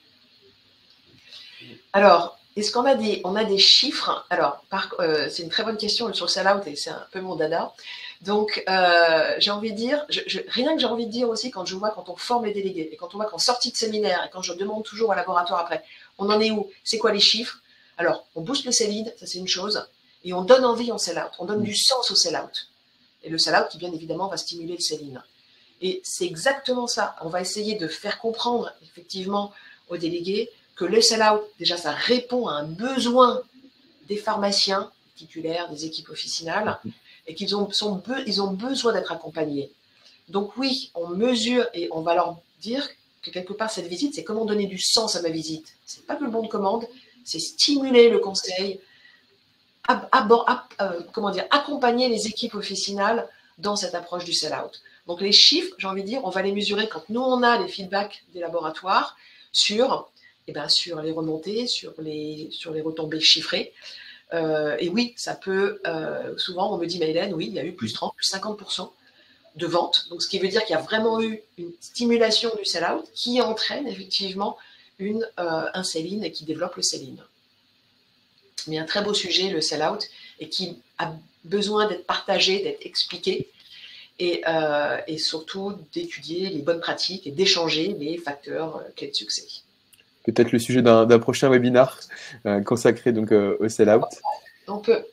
Alors, est-ce qu'on a des, on a des chiffres? Alors, euh, c'est une très bonne question sur le sell-out et c'est un peu mon dada. Donc, euh, j'ai envie de dire, je, je, rien que j'ai envie de dire aussi quand je vois, quand on forme les délégués et quand on voit qu'en sortie de séminaire et quand je demande toujours au laboratoire après, on en est où? C'est quoi les chiffres? Alors, on booste le sell-in, ça c'est une chose, et on donne envie en sell-out, on donne du sens au sell-out. Et le sell-out qui, bien évidemment, va stimuler le sell-in. Et c'est exactement ça. On va essayer de faire comprendre, effectivement, aux délégués que le sell-out, déjà, ça répond à un besoin des pharmaciens titulaires, des équipes officinales, et qu'ils ont, sont, ils ont besoin d'être accompagnés. Donc oui, on mesure et on va leur dire que quelque part, cette visite, c'est comment donner du sens à ma visite. C'est pas que le bon de commande, c'est stimuler le conseil, ab, ab, ab, euh, comment dire, accompagner les équipes officinales dans cette approche du sell-out. Donc les chiffres, j'ai envie de dire, on va les mesurer quand nous, on a les feedbacks des laboratoires sur, eh ben, sur les remontées, sur les, sur les retombées chiffrées. Euh, et oui, ça peut, euh, souvent on me dit, mais Hélène, oui, il y a eu plus trente, plus cinquante pour cent de ventes. Donc ce qui veut dire qu'il y a vraiment eu une stimulation du sell-out qui entraîne effectivement une, euh, un sell-in et qui développe le sell-in. Mais un très beau sujet, le sell-out, et qui a besoin d'être partagé, d'être expliqué, et, euh, et surtout d'étudier les bonnes pratiques et d'échanger les facteurs euh, clés de succès. Peut-être le sujet d'un prochain webinar euh, consacré donc, euh, au sell-out. On peut.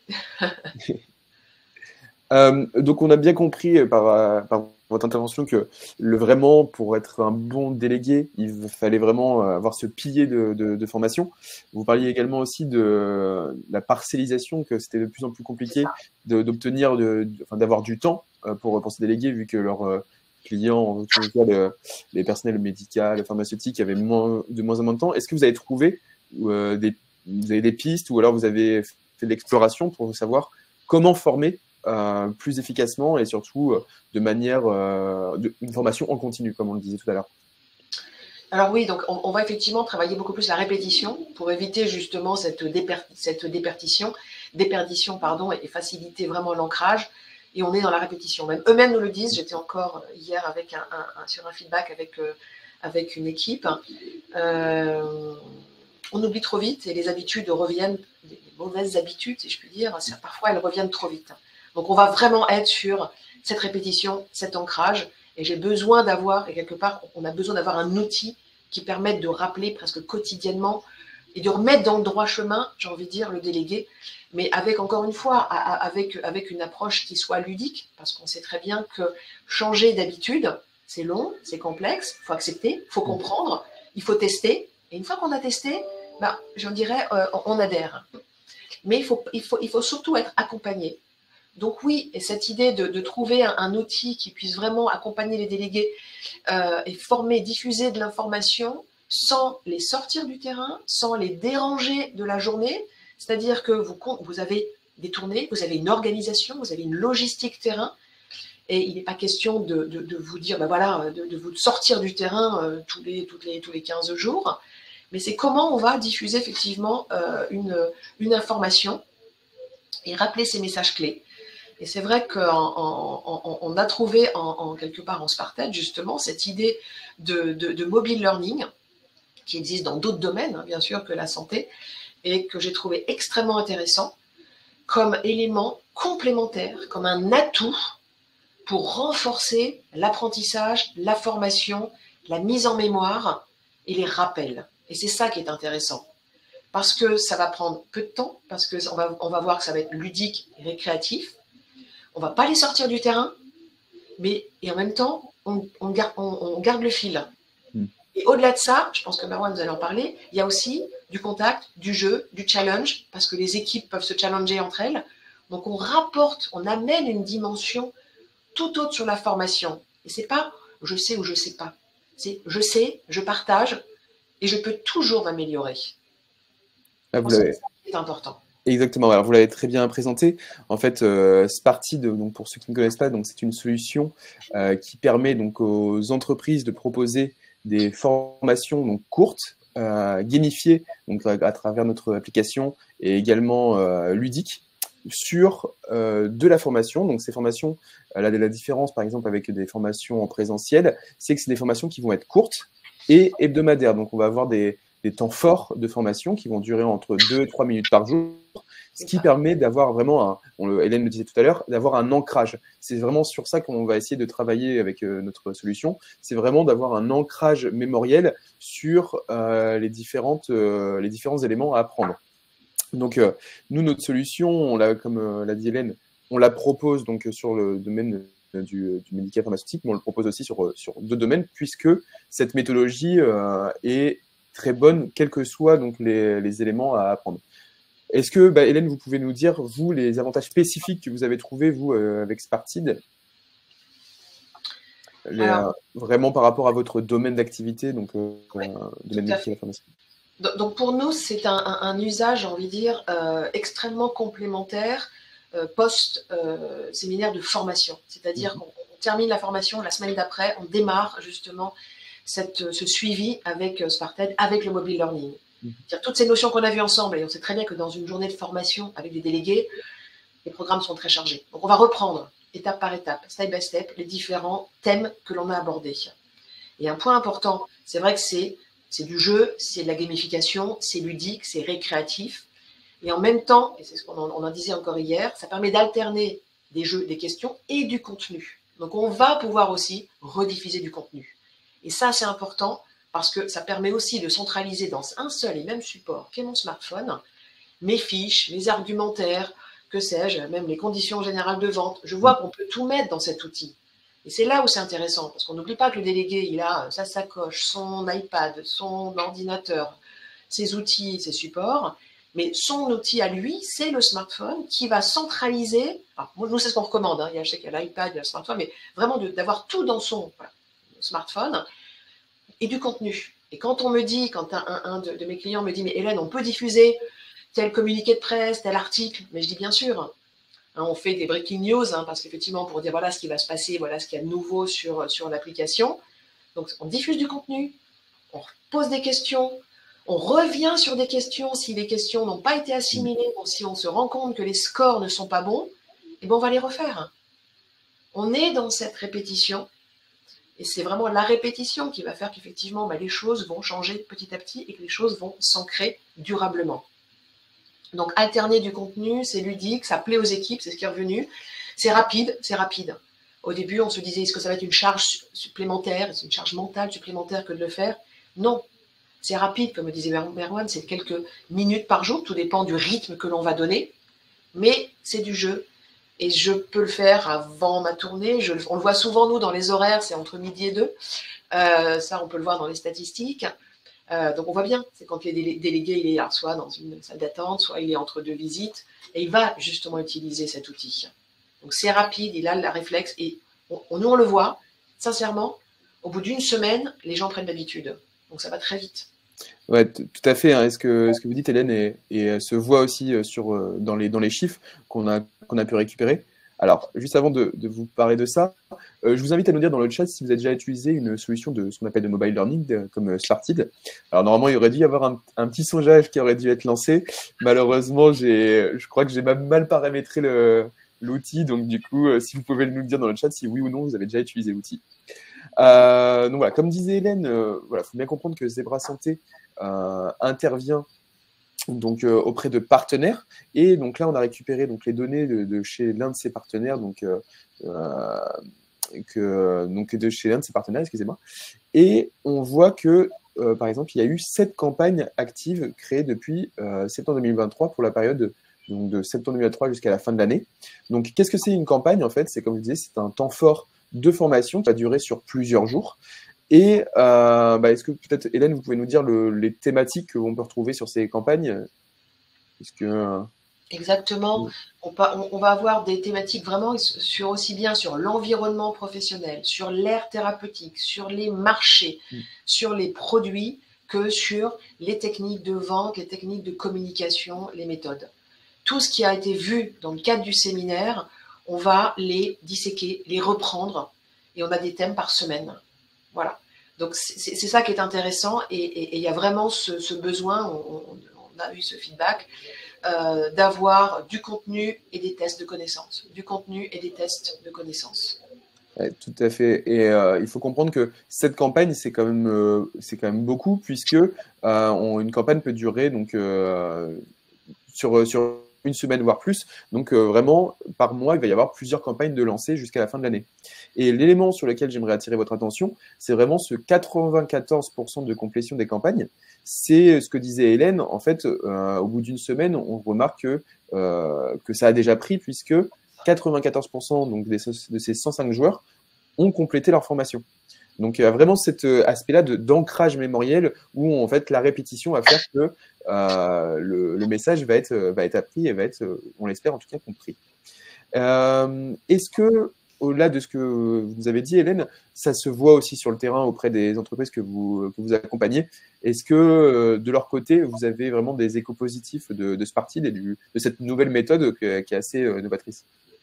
euh, donc, on a bien compris par, par votre intervention que le, vraiment, pour être un bon délégué, il fallait vraiment avoir ce pilier de, de, de formation. Vous parliez également aussi de la parcellisation, que c'était de plus en plus compliqué d'obtenir, de, de, enfin, d'avoir du temps pour, pour ces délégués, vu que leur clients, en tout cas le, les personnels médicaux, pharmaceutiques avaient moins, de moins en moins de temps. Est-ce que vous avez trouvé euh, des, vous avez des pistes ou alors vous avez fait de l'exploration pour savoir comment former euh, plus efficacement et surtout euh, de manière, euh, de, une formation en continu, comme on le disait tout à l'heure? Alors oui, donc on, on va effectivement travailler beaucoup plus la répétition pour éviter justement cette, déper, cette déperdition, déperdition pardon, et faciliter vraiment l'ancrage. Et on est dans la répétition. Même eux-mêmes nous le disent. J'étais encore hier avec un, un, un, sur un feedback avec, euh, avec une équipe. Euh, on oublie trop vite et les habitudes reviennent, les mauvaises habitudes, si je puis dire, parfois elles reviennent trop vite. Donc on va vraiment être sur cette répétition, cet ancrage. Et j'ai besoin d'avoir, et quelque part, on a besoin d'avoir un outil qui permette de rappeler presque quotidiennement et de remettre dans le droit chemin, j'ai envie de dire, le délégué, mais avec, encore une fois, avec, avec une approche qui soit ludique, parce qu'on sait très bien que changer d'habitude, c'est long, c'est complexe, il faut accepter, il faut comprendre, il faut tester, et une fois qu'on a testé, ben, j'en dirais, euh, on adhère. Mais il faut, il, faut, il faut surtout être accompagné. Donc oui, et cette idée de, de trouver un, un outil qui puisse vraiment accompagner les délégués euh, et former, diffuser de l'information sans les sortir du terrain, sans les déranger de la journée, c'est-à-dire que vous, vous avez des tournées, vous avez une organisation, vous avez une logistique terrain, et il n'est pas question de, de, de vous dire, ben voilà, de, de vous sortir du terrain euh, tous, les, toutes les, tous les quinze jours, mais c'est comment on va diffuser effectivement euh, une, une information et rappeler ces messages clés. Et c'est vrai qu'on a trouvé en, en, quelque part en Spartad justement cette idée de, de, de mobile learning qui existe dans d'autres domaines, hein, bien sûr, que la santé, et que j'ai trouvé extrêmement intéressant comme élément complémentaire, comme un atout pour renforcer l'apprentissage, la formation, la mise en mémoire et les rappels. Et c'est ça qui est intéressant. Parce que ça va prendre peu de temps, parce qu'on va, on va voir que ça va être ludique et récréatif. On ne va pas les sortir du terrain, mais et en même temps, on, on, garde, on, on garde le fil. Mm. Et au-delà de ça, je pense que Marwan, vous allez en parler, il y a aussi du contact, du jeu, du challenge, parce que les équipes peuvent se challenger entre elles. Donc on rapporte, on amène une dimension tout autre sur la formation. Et c'est pas je sais ou je sais pas. C'est je sais, je partage et je peux toujours m'améliorer. Ah, vous l'avez. C'est important. Exactement, alors vous l'avez très bien présenté. En fait, euh, Spartid, donc pour ceux qui ne connaissent pas, donc c'est une solution euh, qui permet donc aux entreprises de proposer des formations donc courtes, euh, gamifiées donc à, à travers notre application et également euh, ludiques sur euh, de la formation. Donc ces formations, euh, la, la différence par exemple avec des formations en présentiel, c'est que c'est des formations qui vont être courtes et hebdomadaires. Donc on va avoir des des temps forts de formation qui vont durer entre deux et trois minutes par jour, ce qui permet d'avoir vraiment, un, on le, Hélène le disait tout à l'heure, d'avoir un ancrage. C'est vraiment sur ça qu'on va essayer de travailler avec euh, notre solution. C'est vraiment d'avoir un ancrage mémoriel sur euh, les, différentes, euh, les différents éléments à apprendre. Donc, euh, nous, notre solution, on l'a, comme euh, l'a dit Hélène, on la propose donc sur le domaine du, du médical pharmaceutique, mais on le propose aussi sur, sur deux domaines, puisque cette méthodologie euh, est très bonne, quels que soient donc, les, les éléments à apprendre. Est-ce que, bah, Hélène, vous pouvez nous dire, vous, les avantages spécifiques que vous avez trouvés, vous, euh, avec Spartid, les, Alors, euh, vraiment par rapport à votre domaine d'activité, donc euh, oui, domaine médical pharmaceutique? Donc, pour nous, c'est un, un, un usage, j'ai envie de dire, euh, extrêmement complémentaire euh, post-séminaire euh, de formation. C'est-à-dire mmh. qu'on termine la formation, la semaine d'après, on démarre justement Cette, ce suivi avec Spartid, avec le mobile learning. Mmh. Toutes ces notions qu'on a vues ensemble, et on sait très bien que dans une journée de formation avec des délégués, les programmes sont très chargés. Donc on va reprendre, étape par étape, step by step, les différents thèmes que l'on a abordés. Et un point important, c'est vrai que c'est du jeu, c'est de la gamification, c'est ludique, c'est récréatif. Et en même temps, et c'est ce qu'on en, on en disait encore hier, ça permet d'alterner des jeux, des questions et du contenu. Donc on va pouvoir aussi rediffuser du contenu. Et ça, c'est important parce que ça permet aussi de centraliser dans un seul et même support qu'est mon smartphone, mes fiches, mes argumentaires, que sais-je, même les conditions générales de vente. Je vois qu'on peut tout mettre dans cet outil. Et c'est là où c'est intéressant, parce qu'on n'oublie pas que le délégué, il a sa sacoche, son iPad, son ordinateur, ses outils, ses supports, mais son outil à lui, c'est le smartphone qui va centraliser. Alors, nous, c'est ce qu'on recommande. Hein. Il y a, je sais qu'il y a l'iPad, il y a le smartphone, mais vraiment d'avoir tout dans son voilà, smartphone et du contenu. Et quand on me dit, quand un, un, un de, de mes clients me dit, mais Hélène, on peut diffuser tel communiqué de presse, tel article, mais je dis bien sûr. Hein, on fait des breaking news, hein, parce qu'effectivement, pour dire voilà ce qui va se passer, voilà ce qu'il y a de nouveau sur, sur l'application. Donc, on diffuse du contenu, on pose des questions, on revient sur des questions si les questions n'ont pas été assimilées, ou si on se rend compte que les scores ne sont pas bons, et bien on va les refaire. On est dans cette répétition. Et c'est vraiment la répétition qui va faire qu'effectivement, bah, les choses vont changer petit à petit et que les choses vont s'ancrer durablement. Donc, alterner du contenu, c'est ludique, ça plaît aux équipes, c'est ce qui est revenu. C'est rapide, c'est rapide. Au début, on se disait, est-ce que ça va être une charge supplémentaire, c'est une charge mentale supplémentaire que de le faire? Non, c'est rapide, comme disait Merwan, c'est quelques minutes par jour, tout dépend du rythme que l'on va donner, mais c'est du jeu. Et je peux le faire avant ma tournée. Je, on le voit souvent, nous, dans les horaires, c'est entre midi et deux. Euh, ça, on peut le voir dans les statistiques. Euh, donc, on voit bien, c'est quand les délégués, il est là, soit dans une salle d'attente, soit il est entre deux visites, et il va justement utiliser cet outil. Donc, c'est rapide, il a le réflexe, et on, on, nous, on le voit, sincèrement, au bout d'une semaine, les gens prennent l'habitude. Donc, ça va très vite. Ouais, tout à fait. Hein. Est-ce que, ce que vous dites, Hélène, et, et se voit aussi sur, dans, les, dans les chiffres qu'on a, qu'on a pu récupérer. Alors, juste avant de, de vous parler de ça, euh, je vous invite à nous dire dans le chat si vous avez déjà utilisé une solution de ce qu'on appelle de mobile learning, de, comme Spartid. Alors, normalement, il aurait dû y avoir un, un petit sondage qui aurait dû être lancé. Malheureusement, je crois que j'ai même mal paramétré l'outil. Donc, du coup, si vous pouvez nous le dire dans le chat si oui ou non vous avez déjà utilisé l'outil. Euh, donc voilà, comme disait Hélène, euh, voilà, faut bien comprendre que Zebra Santé euh, intervient donc euh, auprès de partenaires, et donc là on a récupéré donc les données de, de chez l'un de ses partenaires, donc euh, que donc de chez l'un de ses partenaires, excusez-moi, et on voit que euh, par exemple il y a eu sept campagnes actives créées depuis euh, septembre deux mille vingt-trois pour la période donc de septembre deux mille vingt-trois jusqu'à la fin de l'année. Donc qu'est-ce que c'est une campagne en fait? C'est comme je disais, c'est un temps fort de formation qui va durer sur plusieurs jours. Et euh, bah, est-ce que peut-être, Hélène, vous pouvez nous dire le, les thématiques qu'on peut retrouver sur ces campagnes? Est-ce que, euh... Exactement. On, on, on va avoir des thématiques vraiment sur aussi bien sur l'environnement professionnel, sur l'ère thérapeutique, sur les marchés, mmh. sur les produits, que sur les techniques de vente, les techniques de communication, les méthodes. Tout ce qui a été vu dans le cadre du séminaire, on va les disséquer, les reprendre, et on a des thèmes par semaine. Voilà. Donc c'est ça qui est intéressant, et il y a vraiment ce, ce besoin, on, on a eu ce feedback, Euh, d'avoir du contenu et des tests de connaissances. Du contenu et des tests de connaissances. Ouais, tout à fait. Et euh, il faut comprendre que cette campagne, c'est quand même, euh, c'est quand même beaucoup, puisque euh, on, une campagne peut durer donc, euh, sur, sur une semaine, voire plus. Donc euh, vraiment, par mois, il va y avoir plusieurs campagnes de lancer jusqu'à la fin de l'année. Et l'élément sur lequel j'aimerais attirer votre attention, c'est vraiment ce quatre-vingt-quatorze pour cent de complétion des campagnes. C'est ce que disait Hélène. En fait, euh, au bout d'une semaine, on remarque que, euh, que ça a déjà pris, puisque quatre-vingt-quatorze pour cent donc des, de ces cent cinq joueurs ont complété leur formation. Donc, il y a vraiment cet aspect-là d'ancrage mémoriel où, en fait, la répétition va faire que euh, le, le message va être, va être appris et va être, on l'espère en tout cas, compris. Euh, Est-ce que, au-delà de ce que vous avez dit, Hélène, ça se voit aussi sur le terrain auprès des entreprises que vous, que vous accompagnez? Est-ce que, de leur côté, vous avez vraiment des échos positifs de, de Spartid et du, de cette nouvelle méthode qui est assez novatrice?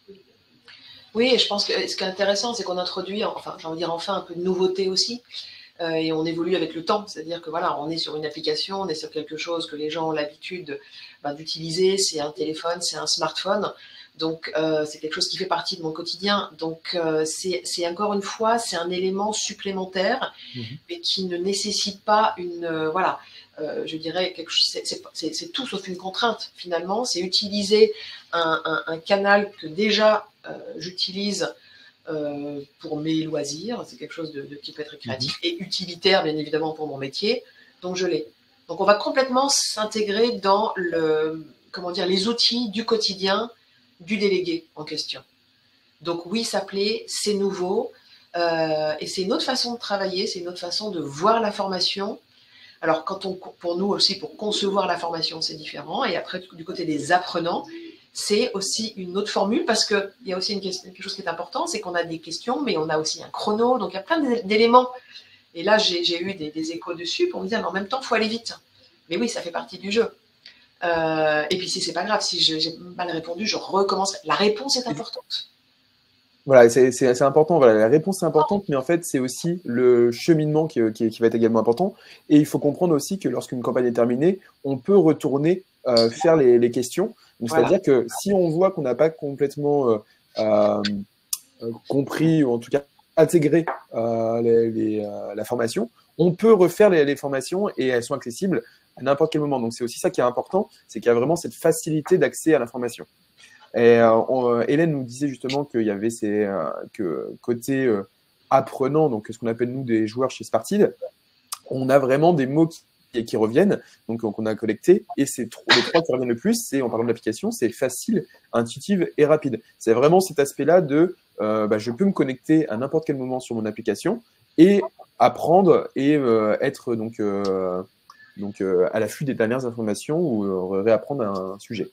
Oui, et je pense que ce qui est intéressant, c'est qu'on introduit, enfin, j'ai envie de dire enfin, un peu de nouveauté aussi, euh, et on évolue avec le temps. C'est-à-dire que voilà, on est sur une application, on est sur quelque chose que les gens ont l'habitude ben, d'utiliser. C'est un téléphone, c'est un smartphone. Donc, euh, c'est quelque chose qui fait partie de mon quotidien. Donc, euh, c'est encore une fois, c'est un élément supplémentaire, mmh. mais qui ne nécessite pas une, euh, voilà, euh, je dirais, c'est tout sauf une contrainte, finalement. C'est utiliser un, un, un canal que déjà euh, j'utilise euh, pour mes loisirs. C'est quelque chose de, de, qui peut être créatif mmh. et utilitaire, bien évidemment, pour mon métier. Donc, je l'ai. Donc, on va complètement s'intégrer dans le, comment dire, les outils du quotidien du délégué en question. Donc oui, ça plaît, c'est nouveau, euh, et c'est une autre façon de travailler, c'est une autre façon de voir la formation. Alors quand on, pour nous aussi, pour concevoir la formation, c'est différent, et après du côté des apprenants, c'est aussi une autre formule, parce qu'il y a aussi une question, quelque chose qui est important, c'est qu'on a des questions, mais on a aussi un chrono, donc il y a plein d'éléments. Et là, j'ai eu des, des échos dessus pour me dire, mais en même temps, il faut aller vite. Mais oui, ça fait partie du jeu. Euh, et puis si c'est pas grave, si j'ai mal répondu, je recommencerai. La réponse est importante. Voilà, c'est important. Voilà, la réponse est importante, mais en fait, c'est aussi le cheminement qui, qui, qui va être également important. Et il faut comprendre aussi que lorsqu'une campagne est terminée, on peut retourner euh, faire les, les questions. C'est-à-dire voilà. que si on voit qu'on n'a pas complètement euh, euh, compris, ou en tout cas intégré euh, les, les, euh, la formation, on peut refaire les, les formations et elles sont accessibles à n'importe quel moment. Donc, c'est aussi ça qui est important, c'est qu'il y a vraiment cette facilité d'accès à l'information. Et euh, on, Hélène nous disait justement qu'il y avait ces euh, que côté euh, apprenant, donc ce qu'on appelle nous des joueurs chez Spartid, on a vraiment des mots qui, qui reviennent, donc qu'on a collectés, et c'est les trois qui reviennent le plus, c'est en parlant de l'application, c'est facile, intuitive et rapide. C'est vraiment cet aspect-là de euh, bah, je peux me connecter à n'importe quel moment sur mon application et apprendre et euh, être donc euh, donc euh, à l'affût des dernières informations ou euh, réapprendre un sujet.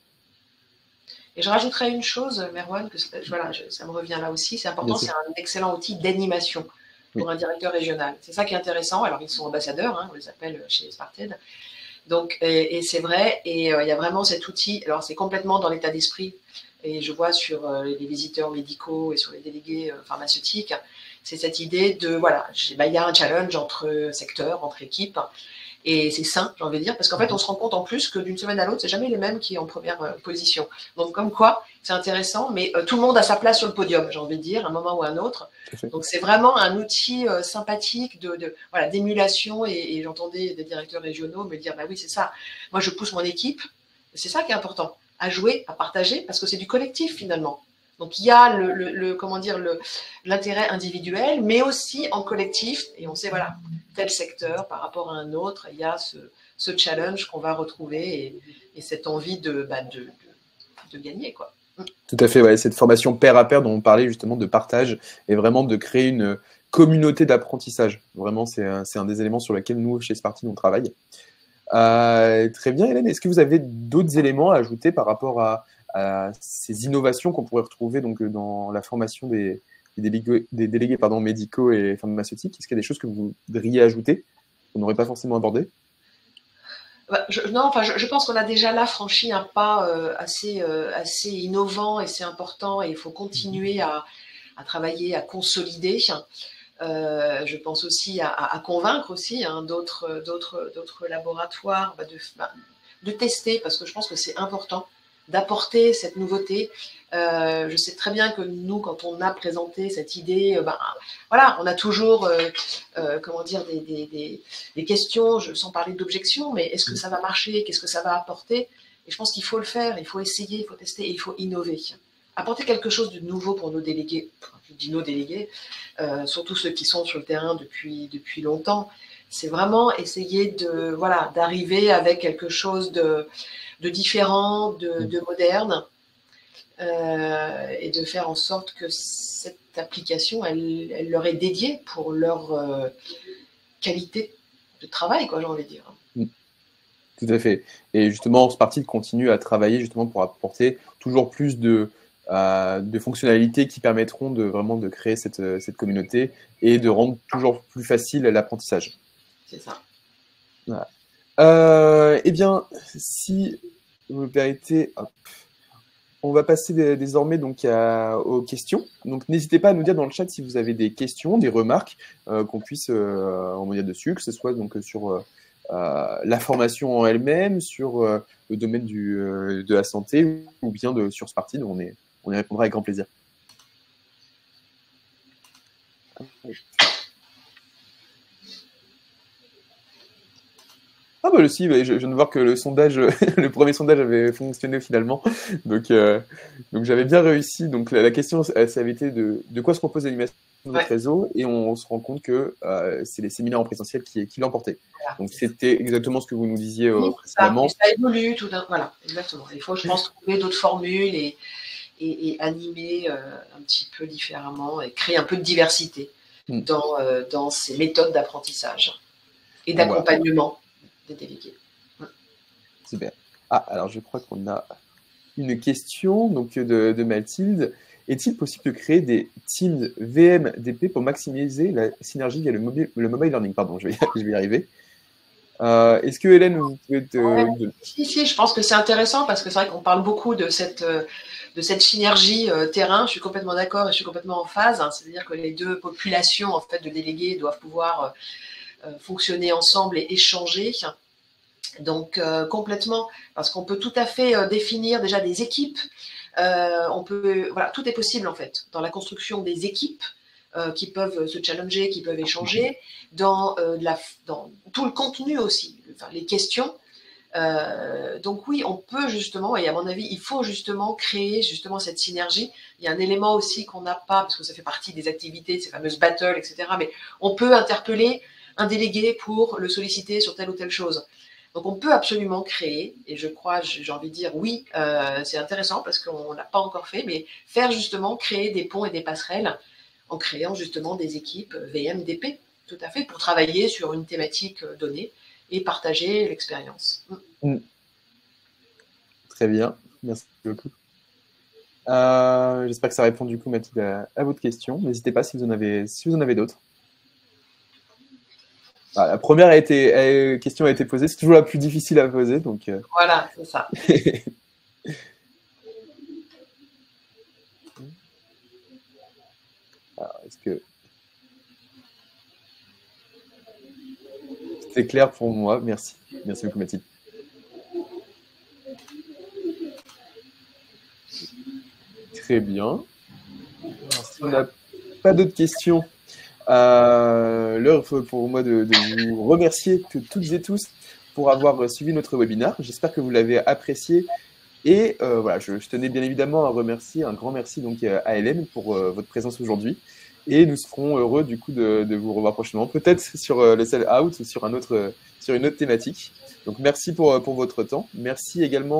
Et je rajouterais une chose, Merwan, que voilà, je, ça me revient là aussi, c'est important, c'est un excellent outil d'animation pour oui. un directeur régional. C'est ça qui est intéressant. Alors, ils sont ambassadeurs, hein, on les appelle chez Spartid. Donc, et, et c'est vrai, et euh, il y a vraiment cet outil, alors c'est complètement dans l'état d'esprit, et je vois sur euh, les visiteurs médicaux et sur les délégués euh, pharmaceutiques, c'est cette idée de, voilà, bah, il y a un challenge entre secteurs, entre équipes, et c'est sain, j'ai envie de dire, parce qu'en fait, on se rend compte en plus que d'une semaine à l'autre, c'est jamais les mêmes qui sont en première euh, position. Donc, comme quoi, c'est intéressant, mais euh, tout le monde a sa place sur le podium, j'ai envie de dire, à un moment ou à un autre. Donc, c'est vraiment un outil euh, sympathique de, de voilà, d'émulation, et, et j'entendais des directeurs régionaux me dire, bah oui, c'est ça, moi, je pousse mon équipe, c'est ça qui est important, à jouer, à partager, parce que c'est du collectif, finalement. Donc, il y a le, le, le comment dire, l'intérêt individuel, mais aussi en collectif. Et on sait, voilà, tel secteur par rapport à un autre, il y a ce, ce challenge qu'on va retrouver et, et cette envie de, bah, de, de, de gagner, quoi. Tout à fait, ouais, cette formation pair à pair dont on parlait justement de partage et vraiment de créer une communauté d'apprentissage. Vraiment, c'est un, c'est un des éléments sur lesquels nous, chez Spartid, on travaille. Euh, très bien, Hélène. Est-ce que vous avez d'autres éléments à ajouter par rapport à, à ces innovations qu'on pourrait retrouver donc, dans la formation des, des délégués, des délégués pardon, médicaux et pharmaceutiques? Est-ce qu'il y a des choses que vous voudriez ajouter qu'on n'aurait pas forcément abordé? Bah, je, non, enfin, je, je pense qu'on a déjà là franchi un pas euh, assez, euh, assez innovant et c'est important et il faut continuer à, à travailler, à consolider. Euh, je pense aussi à, à, à convaincre aussi hein, d'autres, d'autres, d'autres laboratoires bah, de, bah, de tester parce que je pense que c'est important d'apporter cette nouveauté. Euh, je sais très bien que nous, quand on a présenté cette idée, euh, ben, voilà, on a toujours, euh, euh, comment dire, des, des, des, des questions, je, sans parler d'objections, mais est-ce que ça va marcher? Qu'est-ce que ça va apporter? Et je pense qu'il faut le faire, il faut essayer, il faut tester, et il faut innover. Apporter quelque chose de nouveau pour nos délégués, je dis nos délégués, euh, surtout ceux qui sont sur le terrain depuis, depuis longtemps, c'est vraiment essayer de, voilà, d'arriver avec quelque chose de, de différent, de, de moderne, euh, et de faire en sorte que cette application, elle, elle leur est dédiée pour leur euh, qualité de travail, quoi, j'ai envie de dire. Tout à fait. Et justement, Spartid continue à travailler justement pour apporter toujours plus de, euh, de fonctionnalités qui permettront de vraiment de créer cette, cette communauté et de rendre toujours plus facile l'apprentissage. C'est ça. Voilà. Euh, eh bien, si vous me permettez, hop, on va passer désormais donc à, aux questions. Donc, n'hésitez pas à nous dire dans le chat si vous avez des questions, des remarques euh, qu'on puisse euh, en dire dessus, que ce soit donc sur euh, euh, la formation en elle-même, sur euh, le domaine du, euh, de la santé ou bien de, sur Spartid. On, est, on y répondra avec grand plaisir. Ah bah aussi, je, je viens de voir que le sondage, le premier sondage avait fonctionné finalement, donc, euh, donc j'avais bien réussi. Donc la, la question, ça avait été de, de quoi se compose l'animation de notre ouais. réseau, et on, on se rend compte que euh, c'est les séminaires en présentiel qui, qui l'emportaient. Voilà, donc c'était exactement ce que vous nous disiez euh, oui, précédemment. Ça, ça évolue, tout d'un, voilà, exactement. Il faut, je pense, trouver d'autres formules et, et, et animer euh, un petit peu différemment et créer un peu de diversité mm. dans, euh, dans ces méthodes d'apprentissage et d'accompagnement. Voilà. Des délégués. Super. Ah, alors je crois qu'on a une question donc, de, de Mathilde. Est-il possible de créer des teams V M D P pour maximiser la synergie via le mobile, le mobile learning? Pardon, je vais, je vais y arriver. Euh, Est-ce que Hélène, vous pouvez te... ouais, si, si, je pense que c'est intéressant parce que c'est vrai qu'on parle beaucoup de cette, de cette synergie euh, terrain. Je suis complètement d'accord et je suis complètement en phase. Hein. C'est-à-dire que les deux populations en fait, de délégués doivent pouvoir... Euh, fonctionner ensemble et échanger. Donc, euh, complètement, parce qu'on peut tout à fait euh, définir déjà des équipes. Euh, on peut, voilà, tout est possible, en fait, dans la construction des équipes euh, qui peuvent se challenger, qui peuvent échanger, dans, euh, la, dans tout le contenu aussi, enfin, les questions. Euh, donc oui, on peut justement, et à mon avis, il faut justement créer justement cette synergie. Il y a un élément aussi qu'on n'a pas, parce que ça fait partie des activités, ces fameuses battles, et cetera. Mais on peut interpeller un délégué pour le solliciter sur telle ou telle chose. Donc, on peut absolument créer, et je crois, j'ai envie de dire, oui, euh, c'est intéressant parce qu'on ne l'a pas encore fait, mais faire justement créer des ponts et des passerelles en créant justement des équipes V M D P, tout à fait, pour travailler sur une thématique donnée et partager l'expérience. Mmh. Très bien, merci beaucoup. Euh, J'espère que ça répond du coup, Mathilde, à, à votre question. N'hésitez pas si vous en avez, si vous en avez d'autres. Ah, la première a été, a, question a été posée, c'est toujours la plus difficile à poser. Donc, euh... voilà, c'est ça. Est-ce que c'est clair pour moi? Merci. Merci beaucoup, Mathilde. Très bien. Alors, si on n'a pas d'autres questions, Euh, l'heure pour moi de, de vous remercier toutes et tous pour avoir suivi notre webinaire. J'espère que vous l'avez apprécié et euh, voilà, je, je tenais bien évidemment à remercier, un grand merci donc à Hélène pour euh, votre présence aujourd'hui et nous serons heureux du coup de, de vous revoir prochainement, peut-être sur euh, le Sell Out ou sur, un autre, sur une autre thématique. Donc merci pour, pour votre temps. Merci également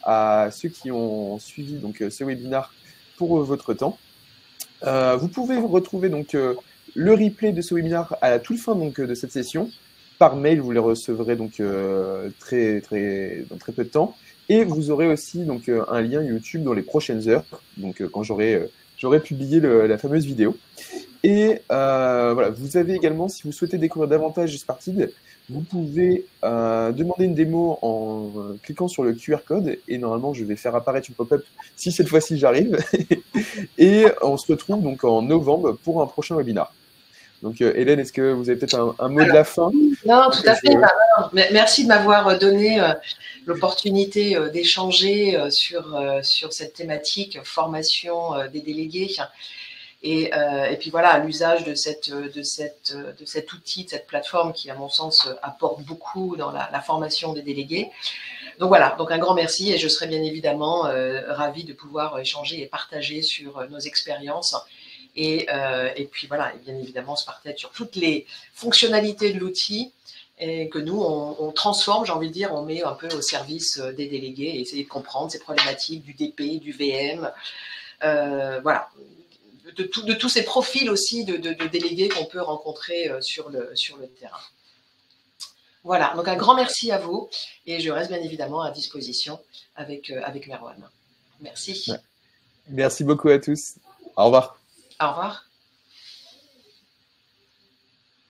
à ceux qui ont suivi donc, ce webinaire pour votre temps. Euh, vous pouvez retrouver donc, euh, le replay de ce webinaire à la toute fin donc, de cette session. Par mail, vous les recevrez donc, euh, très, très, dans très peu de temps. Et vous aurez aussi donc, euh, un lien YouTube dans les prochaines heures, donc, euh, quand j'aurai euh, j'aurai publié le, la fameuse vidéo. Et euh, voilà, vous avez également, si vous souhaitez découvrir davantage Spartid, vous pouvez euh, demander une démo en euh, cliquant sur le Q R code. Et normalement, je vais faire apparaître une pop-up si cette fois-ci j'arrive. Et on se retrouve donc en novembre pour un prochain webinaire. Donc, euh, Hélène, est-ce que vous avez peut-être un, un mot Alors, de la fin? Non, tout à fait. Je... Bah, non, merci de m'avoir donné euh, l'opportunité euh, d'échanger euh, sur, euh, sur cette thématique formation euh, des délégués. Et, euh, et puis voilà, l'usage de, cette, de, cette, de cet outil, de cette plateforme qui, à mon sens, apporte beaucoup dans la, la formation des délégués. Donc voilà, donc un grand merci et je serai bien évidemment euh, ravie de pouvoir échanger et partager sur nos expériences. Et, euh, et puis voilà, et bien évidemment, se partage sur toutes les fonctionnalités de l'outil et que nous, on, on transforme, j'ai envie de dire, on met un peu au service des délégués et essayer de comprendre ces problématiques du D P, du V M, euh, voilà. De, tout, de tous ces profils aussi de, de, de délégués qu'on peut rencontrer sur le, sur le terrain. Voilà, donc un grand merci à vous et je reste bien évidemment à disposition avec, avec Merwan. Merci. Merci beaucoup à tous. Au revoir. Au revoir.